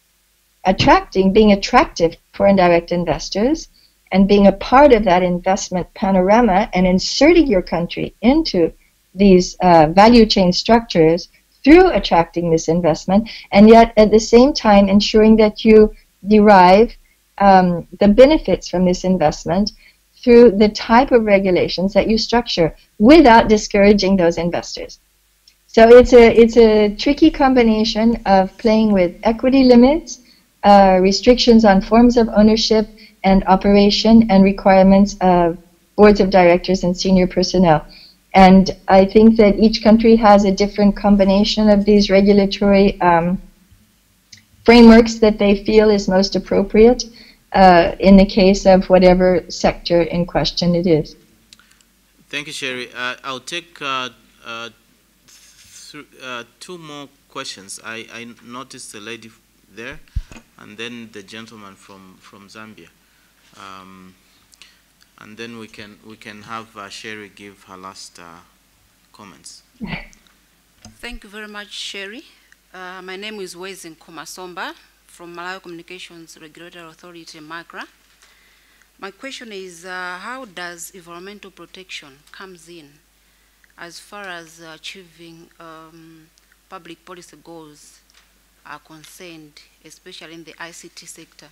being attractive for indirect investors and being a part of that investment panorama and inserting your country into these value chain structures through attracting this investment, and yet at the same time ensuring that you derive the benefits from this investment through the type of regulations that you structure without discouraging those investors. So it's a tricky combination of playing with equity limits, restrictions on forms of ownership and operation, and requirements of boards of directors and senior personnel. And I think that each country has a different combination of these regulatory frameworks that they feel is most appropriate in the case of whatever sector in question it is. Thank you, Sherry. I'll take two more questions. I noticed the lady there, and then the gentleman from Zambia, and then we can have Sherry give her last comments. Thank you very much, Sherry. My name is Wezin Kumasomba from Malawi Communications Regulatory Authority, MACRA. My question is, how does environmental protection comes in as far as achieving public policy goals are concerned, especially in the ICT sector?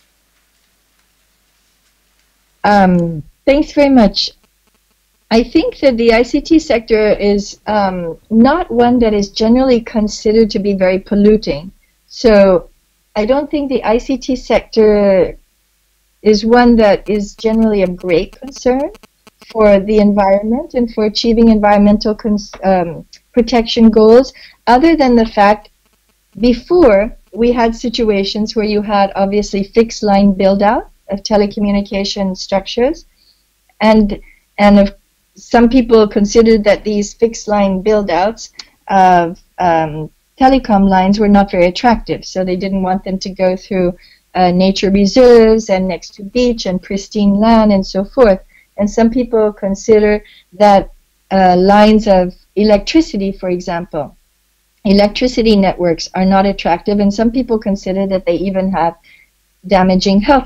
Thanks very much. I think that the ICT sector is not one that is generally considered to be very polluting. So I don't think the ICT sector is one that is generally of great concern for the environment and for achieving environmental protection goals, other than the fact before we had situations where you had obviously fixed line build out of telecommunication structures, and some people considered that these fixed line build outs of telecom lines were not very attractive, so they didn't want them to go through nature reserves and next to beach and pristine land and so forth. And some people consider that lines of electricity, for example, electricity networks are not attractive, and some people consider that they even have damaging health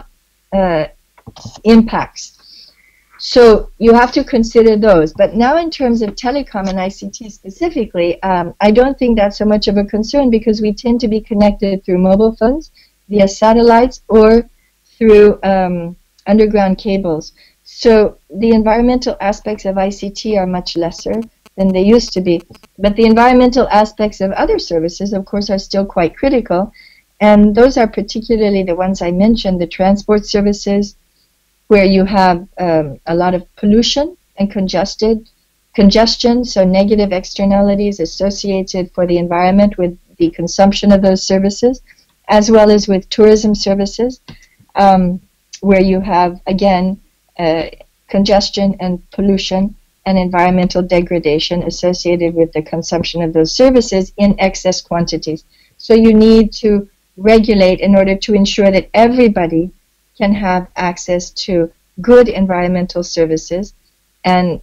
impacts. So you have to consider those. But now in terms of telecom and ICT specifically, I don't think that's so much of a concern, because we tend to be connected through mobile phones, via satellites, or through underground cables. So the environmental aspects of ICT are much lesser than they used to be. But the environmental aspects of other services, of course, are still quite critical. And those are particularly the ones I mentioned, the transport services, where you have a lot of pollution and congestion, so negative externalities associated for the environment with the consumption of those services, as well as with tourism services, where you have, again, congestion and pollution and environmental degradation associated with the consumption of those services in excess quantities. So you need to regulate in order to ensure that everybody can have access to good environmental services and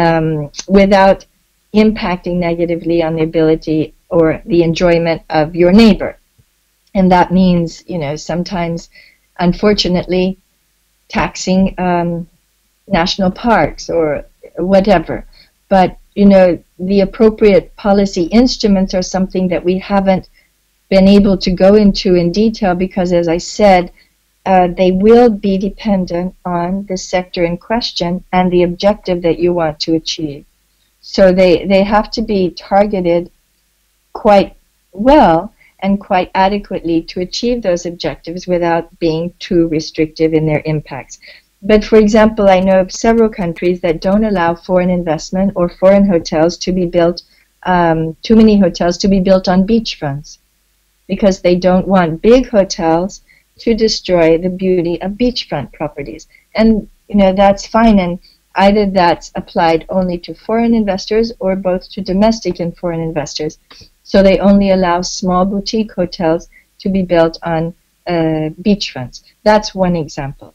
without impacting negatively on the ability or the enjoyment of your neighbor. And that means, you know, sometimes, unfortunately, taxing national parks or whatever. But, you know, the appropriate policy instruments are something that we haven't been able to go into in detail, because, as I said, they will be dependent on the sector in question and the objective that you want to achieve. So they have to be targeted quite well and quite adequately to achieve those objectives without being too restrictive in their impacts. But for example, I know of several countries that don't allow foreign investment or foreign hotels to be built, too many hotels to be built on beachfronts, because they don't want big hotels to destroy the beauty of beachfront properties. And, you know, that's fine, and either that's applied only to foreign investors or both to domestic and foreign investors. So they only allow small boutique hotels to be built on beachfronts. That's one example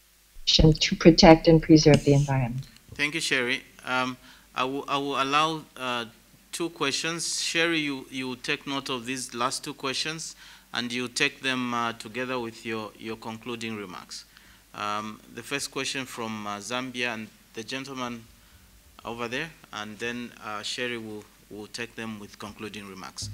to protect and preserve the environment. Thank you, Sherry. I will allow two questions. Sherry, you take note of these last two questions, and you take them together with your concluding remarks. The first question from Zambia, and the gentleman over there, and then Sherry will take them with concluding remarks.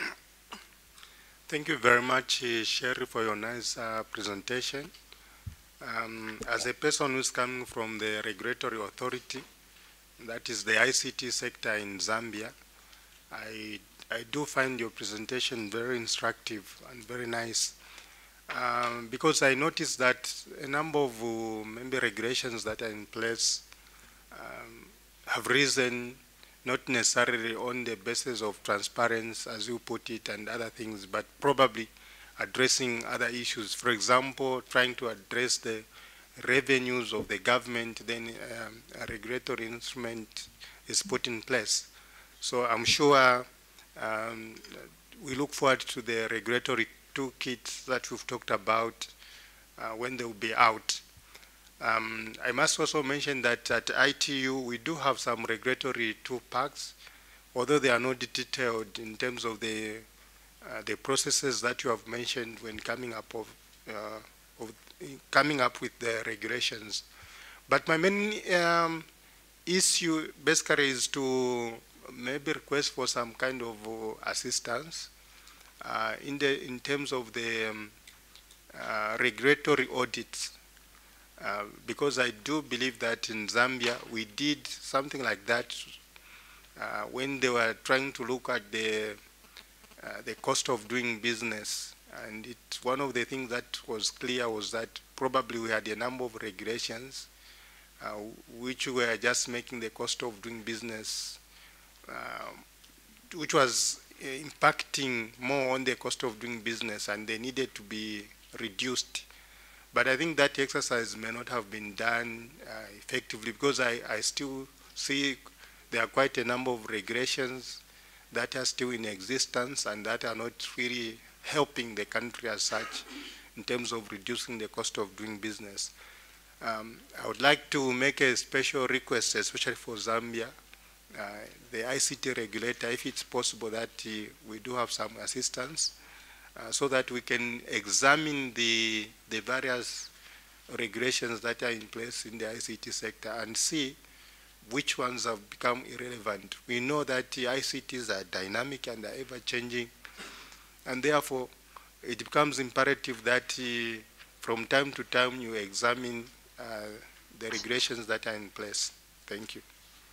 Thank you very much, Sherry, for your nice presentation. As a person who's coming from the regulatory authority, that is the ICT sector in Zambia, I do find your presentation very instructive and very nice, because I noticed that a number of maybe regulations that are in place have risen, not necessarily on the basis of transparency, as you put it, and other things, but probably addressing other issues. For example, trying to address the revenues of the government, then a regulatory instrument is put in place. So I'm sure we look forward to the regulatory toolkit that we've talked about when they will be out. I must also mention that at ITU we do have some regulatory tool packs, although they are not detailed in terms of the processes that you have mentioned when coming up with the regulations. But my main issue basically is to maybe request for some kind of assistance in terms of the regulatory audits, because I do believe that in Zambia we did something like that when they were trying to look at the cost of doing business. And it's one of the things that was clear was that probably we had a number of regulations which were just making the cost of doing business, which was impacting more on the cost of doing business, and they needed to be reduced. But I think that exercise may not have been done effectively, because I still see there are quite a number of regulations that are still in existence and that are not really helping the country as such in terms of reducing the cost of doing business. I would like to make a special request, especially for Zambia, the ICT regulator, if it's possible that we do have some assistance so that we can examine the various regulations that are in place in the ICT sector and see which ones have become irrelevant. We know that the ICTs are dynamic and are ever-changing, and therefore it becomes imperative that from time to time you examine the regulations that are in place. Thank you.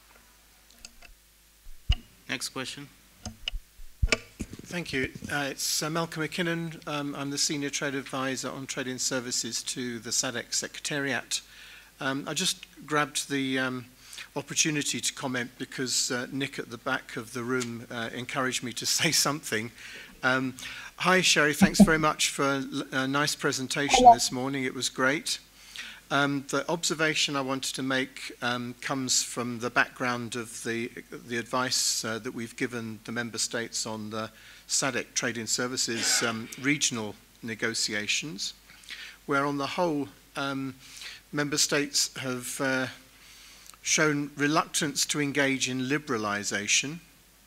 Next question. Thank you. It's Malcolm McKinnon. I'm the Senior Trade Advisor on Trading Services to the SADC Secretariat. I just grabbed the opportunity to comment because Nick at the back of the room encouraged me to say something. Hi, Sherry. Thanks very much for a nice presentation this morning. It was great. The observation I wanted to make comes from the background of the advice that we've given the member states on the SADC Trading Services regional negotiations, where on the whole member states have shown reluctance to engage in liberalisation,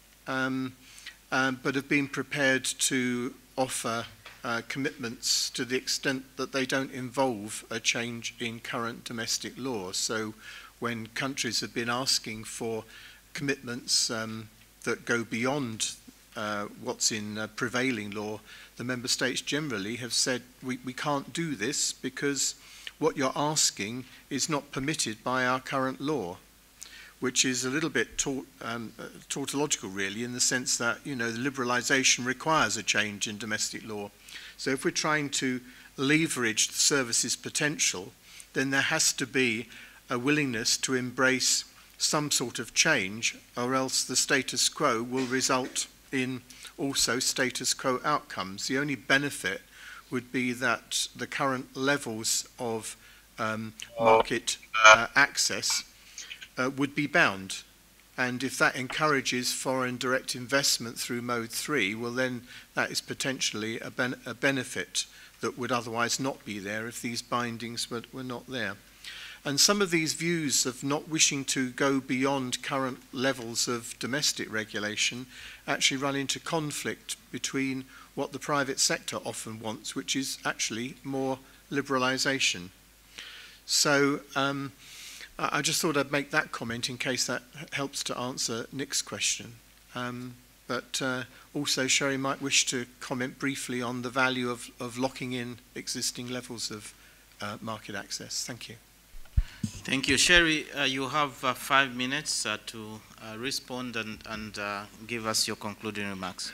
but have been prepared to offer commitments to the extent that they don't involve a change in current domestic law. So when countries have been asking for commitments that go beyond what's in prevailing law, the member states generally have said, we can't do this because what you're asking is not permitted by our current law, which is a little bit tautological, really, in the sense that, you know, the liberalisation requires a change in domestic law. So if we're trying to leverage the services potential, then there has to be a willingness to embrace some sort of change, or else the status quo will result in also status quo outcomes. The only benefit would be that the current levels of market access would be bound. And if that encourages foreign direct investment through Mode 3, well then that is potentially a benefit that would otherwise not be there if these bindings were not there. And some of these views of not wishing to go beyond current levels of domestic regulation actually run into conflict between what the private sector often wants, which is actually more liberalisation. So I just thought I'd make that comment in case that helps to answer Nick's question. But also Sherry might wish to comment briefly on the value of locking in existing levels of market access. Thank you. Thank you. Sherry, you have 5 minutes to respond and give us your concluding remarks.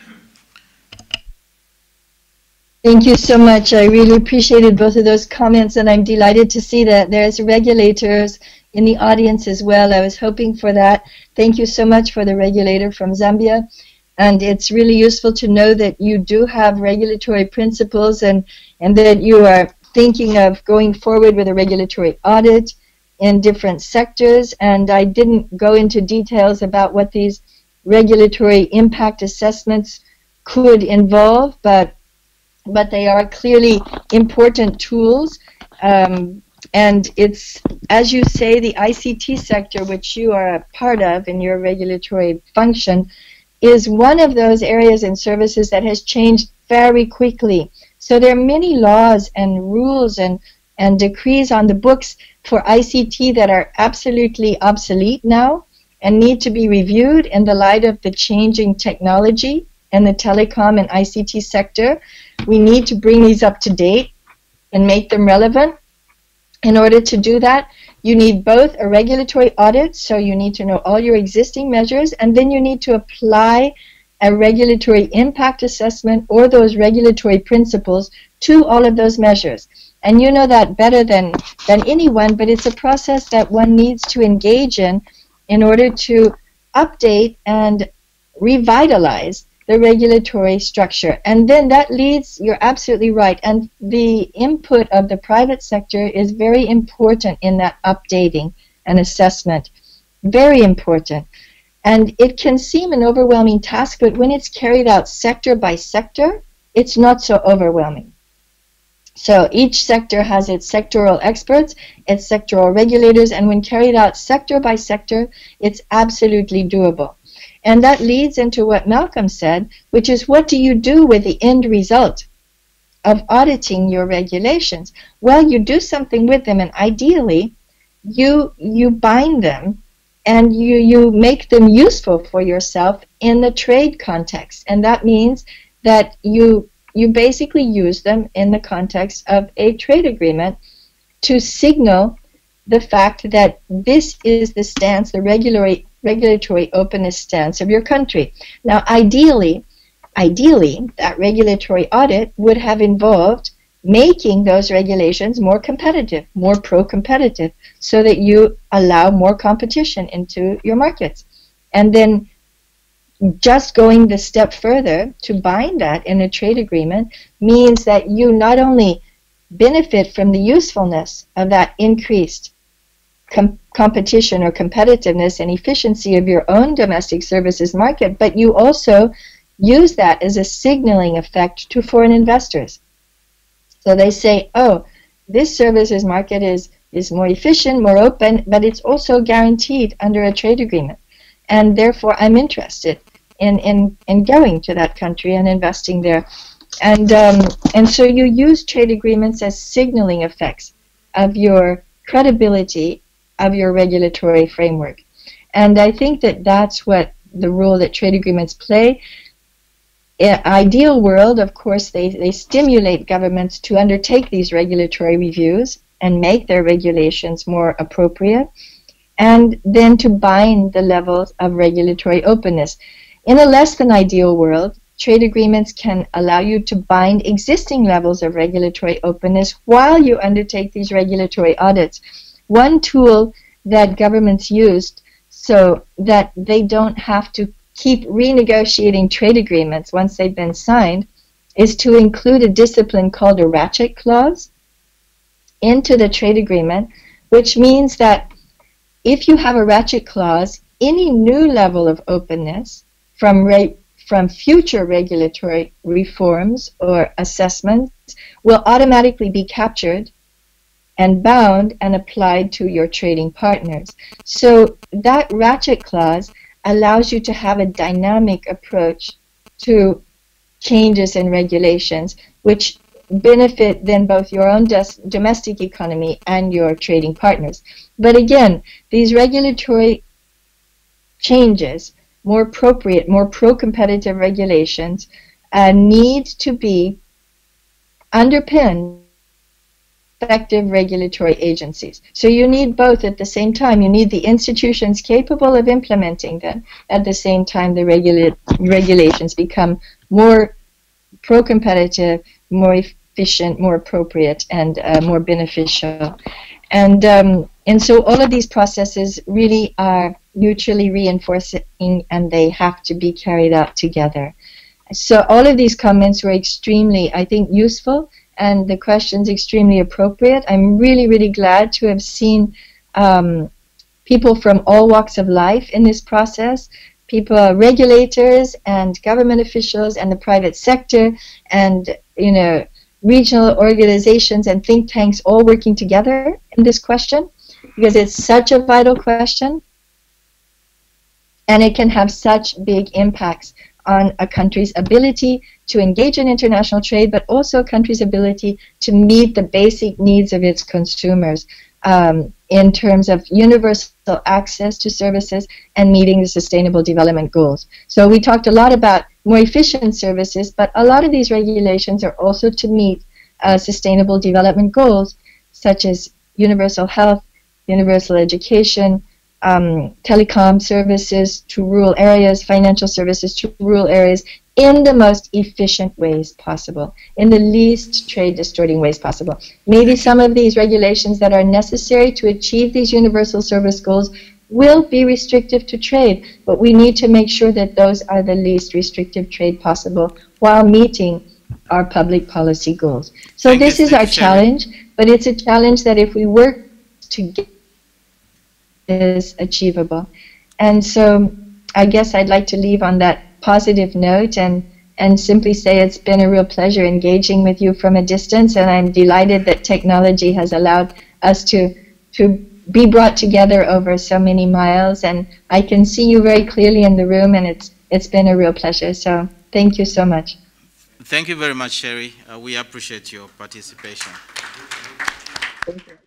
Thank you so much. I really appreciated both of those comments, and I'm delighted to see that there's regulators in the audience as well. I was hoping for that. Thank you so much for the regulator from Zambia. And it's really useful to know that you do have regulatory principles and that you are thinking of going forward with a regulatory audit in different sectors. And I didn't go into details about what these regulatory impact assessments could involve, but they are clearly important tools. And it's, as you say, the ICT sector, which you are a part of in your regulatory function, is one of those areas and services that has changed very quickly. So there are many laws and rules and decrees on the books for ICT that are absolutely obsolete now and need to be reviewed in the light of the changing technology in the telecom and ICT sector. We need to bring these up to date and make them relevant. In order to do that, you need both a regulatory audit, so you need to know all your existing measures, and then you need to apply a regulatory impact assessment or those regulatory principles to all of those measures. And you know that better than anyone, but it's a process that one needs to engage in order to update and revitalize the regulatory structure. And then that leads, you're absolutely right, and the input of the private sector is very important in that updating and assessment. Very important. And it can seem an overwhelming task, but when it's carried out sector by sector, it's not so overwhelming. So each sector has its sectoral experts, its sectoral regulators, and when carried out sector by sector, it's absolutely doable. And that leads into what Malcolm said, which is, what do you do with the end result of auditing your regulations? Well, you do something with them, and ideally, you bind them and you make them useful for yourself in the trade context. And that means that you basically use them in the context of a trade agreement to signal the fact that this is the stance, the regulatory openness stance of your country. Now, ideally, that regulatory audit would have involved making those regulations more competitive, more pro-competitive, so that you allow more competition into your markets. And then just going the step further to bind that in a trade agreement means that you not only benefit from the usefulness of that increased competition or competitiveness and efficiency of your own domestic services market, but you also use that as a signaling effect to foreign investors. So they say, oh, this services market is more efficient, more open, but it's also guaranteed under a trade agreement. And therefore, I'm interested in going to that country and investing there. And so you use trade agreements as signaling effects of your credibility of your regulatory framework. And I think that that's what the role that trade agreements play. In ideal world, of course, they stimulate governments to undertake these regulatory reviews and make their regulations more appropriate, and then to bind the levels of regulatory openness. In a less than ideal world, trade agreements can allow you to bind existing levels of regulatory openness while you undertake these regulatory audits. One tool that governments used so that they don't have to keep renegotiating trade agreements once they've been signed is to include a discipline called a ratchet clause into the trade agreement, which means that if you have a ratchet clause, any new level of openness from future regulatory reforms or assessments will automatically be captured and bound and applied to your trading partners. So that ratchet clause allows you to have a dynamic approach to changes in regulations, which benefit then both your own domestic economy and your trading partners. But again, these regulatory changes, more appropriate, more pro-competitive regulations, need to be underpinned effective regulatory agencies. So you need both at the same time. You need the institutions capable of implementing them. At the same time, the regulations become more pro-competitive, more efficient, more appropriate, and more beneficial. And so all of these processes really are mutually reinforcing, and they have to be carried out together. So all of these comments were extremely, I think, useful, and the questions extremely appropriate. I'm really, really glad to have seen people from all walks of life in this process, people, regulators and government officials and the private sector and, you know, regional organizations and think tanks all working together in this question, because it's such a vital question and it can have such big impacts on a country's ability to engage in international trade, but also a country's ability to meet the basic needs of its consumers in terms of universal access to services and meeting the Sustainable Development Goals. So we talked a lot about more efficient services, but a lot of these regulations are also to meet Sustainable Development Goals, such as universal health, universal education, telecom services to rural areas, financial services to rural areas, in the most efficient ways possible, in the least trade-distorting ways possible. Maybe some of these regulations that are necessary to achieve these universal service goals will be restrictive to trade, but we need to make sure that those are the least restrictive trade possible while meeting our public policy goals. So this is our challenge, but it's a challenge that if we work together is achievable. And so I guess I'd like to leave on that positive note and simply say it's been a real pleasure engaging with you from a distance, and I'm delighted that technology has allowed us to be brought together over so many miles, and I can see you very clearly in the room, and it's been a real pleasure. So thank you so much. Thank you very much, Sherry. We appreciate your participation. Thank you.